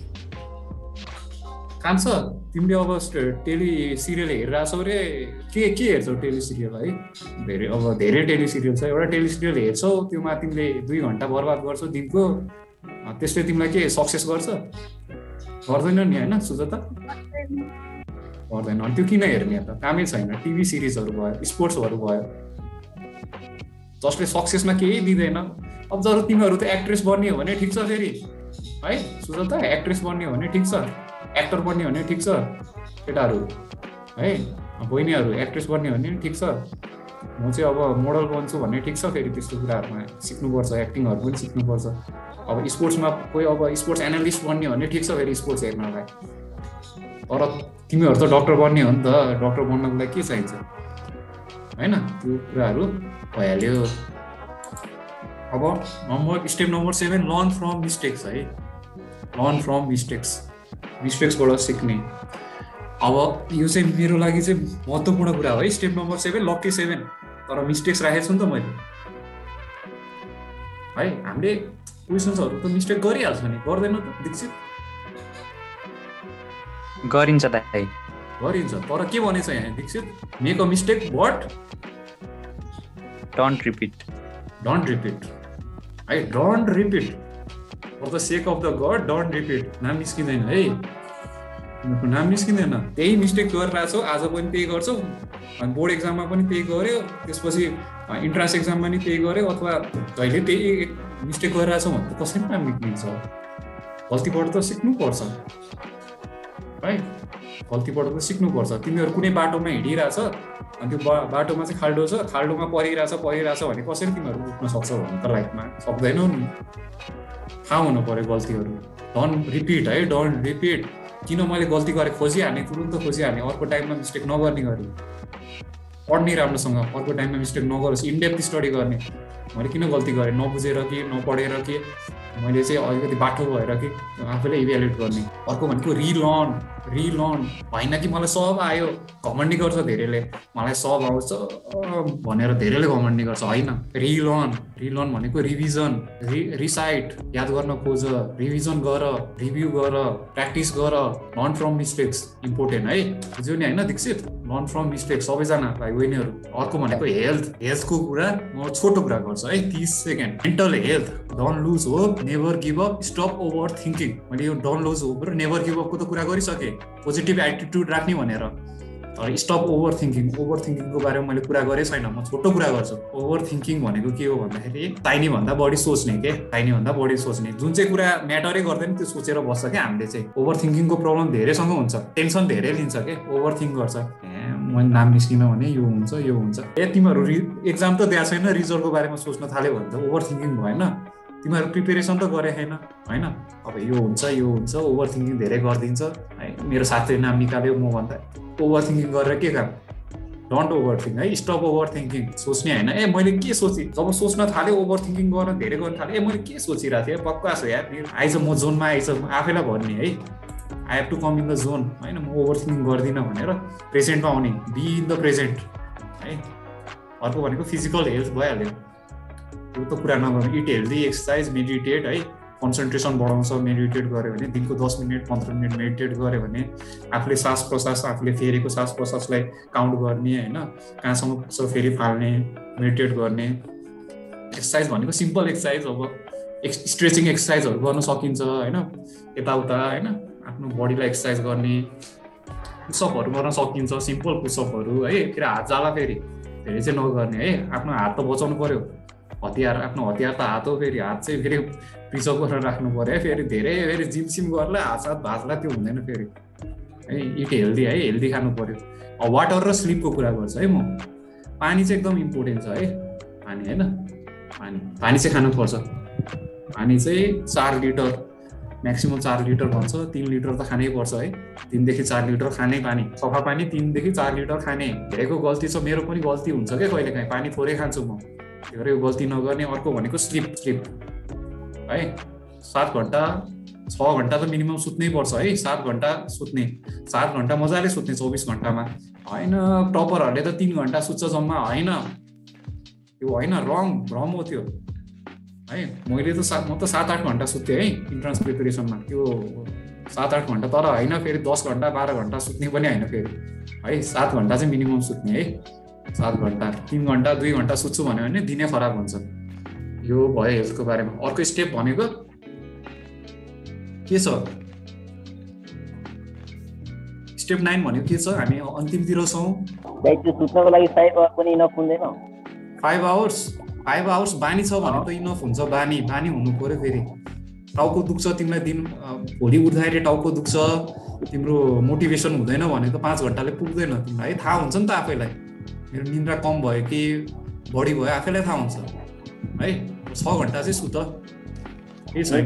काम छ। तिमीले अब टेली सिरियल हेरिरहेछौ अरे, के के हेर्छौ टेली सिरियल है, धेरै अब धेरै टेली सिरियल छ। एउटा टेली सिरियल हेर्छौ, त्योमा तिमीले दुई घन्टा बर्बाद गर्छौ दिनको, त्यसले तिमीलाई के सक्सेस गर्छ? गर्दैन नि होइन, सुझ त गर्दैन। अनि त्यो किन हेर्ने त, कामै छैन। टिभी सिरिजहरू भयो, स्पोर्ट्सहरू भयो, जसले सक्सेसमा केही दिँदैन। अब जब तिमीहरू त एक्ट्रेस बन्ने हो भने ठिक छ फेरि है, सुझ त एक्ट्रेस बन्ने हो भने ठिक छ, एक्टर बन्ने हो भने ठिक छ, केटाहरू है, बहिनीहरू एक्ट्रेस बन्ने हो भने ठिक छ। म चाहिँ अब मोडल बन्छु भन्ने ठिक छ, फेरि त्यस्तो कुराहरूमा सिक्नुपर्छ, एक्टिङहरू पनि सिक्नुपर्छ। अब स्पोर्ट्समा कोही अब स्पोर्ट्स एनालिस्ट बन्ने हो भने ठिक छ फेरि स्पोर्ट्स हेर्नलाई। तर तिमीहरू त डक्टर बन्ने हो नि त, डक्टर बन्नको लागि के चाहिन्छ होइन, त्यो कुराहरू भइहाल्यो। अब number step number seven, learn from mistakes है। लर्न फ्रम मिस्टेक्स, मिस्टेक्सबाट सिक्ने। अब यो चाहिँ मेरो लागि चाहिँ महत्त्वपूर्ण कुरा हो है, step number seven, lucky seven. तर मिस्टेक्स राखेको छु नि त मैले है। हामीले क्वेसन्सहरू त मिस्टेक गरिहाल्छ नि, गर्दैन त दीक्षित? गरिन्छ दाइ, गरिन्छ। तर के भनेछ यहाँ Dixit, make a mistake but don't repeat don't repeat है don't repeat for the sake of the God don't repeat नाम निस्किँदैन है नाम निस्किँदैन त्यही मिस्टेक गरिरहेको छौ आज पनि त्यही गर्छौ अनि बोर्ड एक्जाममा पनि त्यही गर्यो त्यसपछि इन्ट्रान्स एक्जाममा पनि त्यही गर्यो अथवा जहिले त्यही मिस्टेक गरिरहेछौ भने त कसरी नाम निस्किन्छ गल्तीबाट त सिक्नुपर्छ है गल्तीबाट त सिक्नुपर्छ तिमीहरू कुनै बाटोमा हिँडिरहेछ अनि त्यो बा बाटोमा चाहिँ खाल्डो छ खाल्डोमा परिरहेछ परिरहेछ भने कसरी तिमीहरू उठ्न सक्छौ भने त लाइफमा सक्दैनौ नि थाहा हुनु पर्यो गल्तीहरू डोन्ट रिपिट है डोन्ट रिपिट किन मैले गल्ती गरेँ खोजिहाल्ने तुरुन्त खोजिहाल्ने अर्को टाइममा मिस्टेक नगर्ने गरी पढ्ने राम्रोसँग अर्को टाइममा मिस्टेक नगरोस् इनडेप्थ स्टडी गर्ने मैले किन गल्ती गरेँ नबुझेर कि नपढेर कि मैले चाहिँ अलिकति बाटो भएर कि आफूले इभ्यालुएट गर्ने अर्को भनेको रिलर्न रिलर्न होइन कि मलाई सब आयो घमण्डी गर्छ धेरैले मलाई सब आउँछ भनेर धेरैले घमण्डी गर्छ होइन रिलर्न रिलर्न भनेको रिभिजन रि रिसाइट याद गर्न खोज रिभिजन गर रिभ्यू गर प्र्याक्टिस गर लर्न फ्रम मिस्टेक्स इम्पोर्टेन्ट है बुझ्यो नि होइन दीक्षित लर्न फ्रम मिस्टेक्स सबैजना भाइ बहिनीहरू अर्को भनेको हेल्थ हेल्थको कुरा म छोटो कुरा गर्छु है तीस second mental health don't lose hope never give up stop overthinking मैले यो डोन्ट लुज होप र नेभर गिभ अपको त कुरा गरिसकेँ पोजिटिभ एटिट्युड राख्ने भनेर तर स्टप ओभर थिङ्किङ ओभर थिङ्किङको बारेमा मैले कुरा गरेँ छैन म छोटो कुरा गर्छु ओभर थिङ्किङ भनेको के हो भन्दाखेरि चाहिने भन्दा बढी सोच्ने के चाहिने भन्दा बढी सोच्ने जुन चाहिँ कुरा म्याटरै गर्दैन त्यो सोचेर बस्छ क्या हामीले चाहिँ ओभर थिङ्किङको प्रब्लम धेरैसँग हुन्छ टेन्सन धेरै लिन्छ के ओभर थिङ्क गर्छ ए मैले नाम निस्किन भने यो हुन्छ यो हुन्छ ए तिमीहरू एक्जाम त दिएको छैन रिजल्टको बारेमा सोच्न थाल्यो भने त ओभर थिङ्किङ भएन तिमीहरू प्रिपेरेसन त गरे छैन होइन अब यो हुन्छ यो हुन्छ ओभर थिङ्किङ धेरै गरिदिन्छ है मेरो साथीले नाम निकाल्यो म भन्दा ओभर थिङ्किङ गरेर के काम डोन्ट ओभर थिङ्क है स्टप ओभर थिङ्किङ सोच्ने होइन ए मैले के सोचेँ जब सोच्न थालेँ ओभर थिङ्किङ गर्न धेरै गर्न थालेँ ए मैले के सोचिरहेको थिएँ बक्वास हो यार आइज म जोनमा आइज आफैलाई भन्ने है I have to come in the zone होइन म ओभर थिङ्किङ गर्दिनँ भनेर प्रेजेन्टमा आउने बी इन द प्रेजेन्ट है अर्को भनेको फिजिकल हेल्थ भइहाल्यो यो त कुरा नगर्नु इट हेल्दी एक्सर्साइज मेडिटेट है कन्सन्ट्रेसन बढाउँछ मेडिटेट गऱ्यो भने दिनको दस मिनट पन्ध्र मिनट मेडिटेट गऱ्यो भने आफूले सास प्रश्वास आफूले फेरेको सास प्रश्वासलाई काउन्ट गर्ने होइन कहाँसम्म पुग्छ फेरि फाल्ने मेडिटेट गर्ने एक्सर्साइज भनेको सिम्पल एक्सर्साइज अब एक्स स्ट्रेचिङ एक्सर्साइजहरू गर्न सकिन्छ होइन यताउता होइन आफ्नो बडीलाई एक्सर्साइज गर्ने पुसअपहरू गर्न सकिन्छ सिम्पल पुसअपहरू है फेरि हात जाला फेरि धेरै चाहिँ नगर्ने है आफ्नो हात त बचाउनु पर्यो हतियार आफ्नो हतियार त हात हो फेरि हात चाहिँ फेरि प्रिजर्भ गरेर राख्नु पर्यो है फेरि धेरै फेरि जिम सिम गर्ला हात साथ भाँच्ला त्यो हुँदैन फेरि है इट हेल्दी है हेल्दी खानु पर्यो वाटर र स्लिपको कुरा गर्छु है म पानी चाहिँ एकदम इम्पोर्टेन्ट छ है पानी होइन पानी पानी चाहिँ खानुपर्छ पानी चाहिँ चार लिटर म्याक्सिमम चार लिटर भन्छ तिन लिटर त खानै पर्छ है तिनदेखि चार लिटर खाने पानी सफा पानी तिनदेखि चार लिटर खाने धेरैको गल्ती छ मेरो पनि गल्ती हुन्छ क्या कहिले काहीँ पानी थोरै खान्छु म त्यही भएर यो गल्ती नगर्ने अर्को भनेको स्लिप स्लिप है सात घन्टा छ घन्टा त मिनिमम सुत्नै पर्छ है सात घन्टा सुत्ने सात घन्टा मजाले सुत्ने चौबिस घन्टामा होइन टपरहरूले त तिन घन्टा सुत्छ जम्मा होइन त्यो होइन रङ भ्रम हो त्यो है मैले त सात म त सात आठ घन्टा सुत्थेँ है इन्ट्रान्स प्रिपेरेसनमा त्यो सात आठ घन्टा तर होइन फेरि दस घन्टा बाह्र घन्टा सुत्ने पनि होइन फेरि है सात घन्टा चाहिँ मिनिमम सुत्ने है सात घन्टा तिन घन्टा दुई घन्टा सुत्छु भन्यो भने दिनै खराब हुन्छ यो भयो हेल्थको बारेमा अर्को स्टेप भनेको के छ स्टेप नाइन भनेको के छ हामी अन्तिमतिर छौँ सुत्नको लागि फाइभ आवर पनि इनफ हुँदैन फाइभ आवर्स फाइभ आवर्स बानी छ भने त इनफ हुन्छ बानी बानी हुनु पर्यो फेरि टाउको दुख्छ तिमीलाई दिन भोलि उठ्दाखेरि टाउको दुख्छ तिम्रो मोटिभेसन हुँदैन भने त पाँच घन्टाले पुग्दैन तिमीलाई है थाहा हुन्छ नि त आफैलाई मेरो निन्द्रा कम भयो कि बढी भयो आफैलाई थाहा हुन्छ है छ घन्टा चाहिँ सुत केही छैन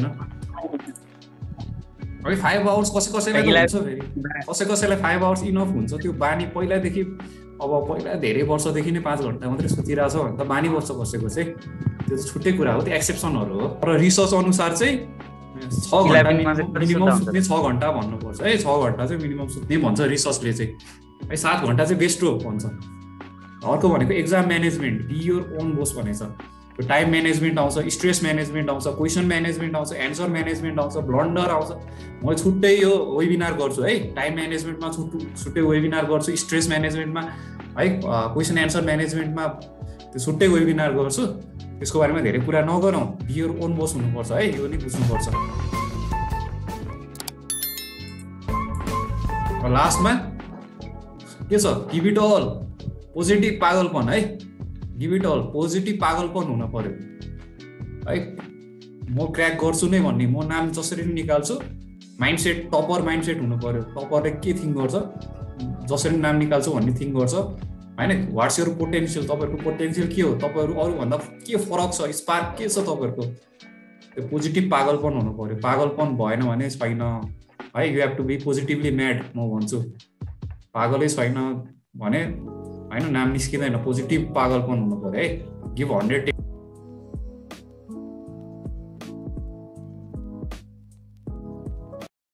है फाइभ आवर्स कसै कसैलाई हुन्छ फेरि कसै कसैलाई फाइभ आवर्स इनफ हुन्छ त्यो बानी पहिलादेखि अब पहिला धेरै वर्षदेखि नै पाँच घन्टा मात्रै सुतिरहेछ भने त बानी बस्छ कसैको चाहिँ त्यो छुट्टै कुरा हो त्यो एक्सेप्सनहरू हो तर रिसर्च अनुसार चाहिँ छ घन्टा मिनिमम सुत्ने छ घन्टा भन्नुपर्छ है छ घन्टा चाहिँ मिनिमम सुत्ने भन्छ रिसर्चले चाहिँ है सात घन्टा चाहिँ बेस्ट हो भन्छ अर्को भनेको exam management be your own boss भनेछ त्यो टाइम म्यानेजमेन्ट आउँछ स्ट्रेस म्यानेजमेन्ट आउँछ क्वेसन म्यानेजमेन्ट आउँछ एन्सर म्यानेजमेन्ट आउँछ ब्लन्डर आउँछ म छुट्टै यो वेबिनार गर्छु है टाइम म्यानेजमेन्टमा छुट्टै छुट्टै वेबिनार गर्छु स्ट्रेस म्यानेजमेन्टमा है क्वेसन एन्सर म्यानेजमेन्टमा त्यो छुट्टै वेबिनार गर्छु त्यसको बारेमा धेरै कुरा नगरौँ बी योर ओन बस हुनुपर्छ है यो नि बुझ्नुपर्छ लास्टमा के छ गिभ इट अल पोजिटिभ पागलपन है गिभ इट अल पोजिटिभ पागलपन हुन पर्यो है म क्र्याक गर्छु नै भन्ने म नाम जसरी पनि निकाल्छु माइन्डसेट टपर माइन्डसेट हुनु पर्यो टपरले के थिङ्क गर्छ जसरी नाम निकाल्छु भन्ने थिङ्क गर्छ होइन व्हाट्स योर पोटेन्सियल तपाईँहरूको पोटेन्सियल के हो तपाईँहरू अरूभन्दा के फरक छ स्पार्क के छ तपाईँहरूको त्यो पोजिटिभ पागलपन हुनु पर्यो पागलपन भएन भने छैन है you have to be positively mad म भन्छु पागलै छैन भने होइन नाम निस्किँदैन पोजिटिभ पागलपन हुनु पर्यो है गिभ हन्ड्रेड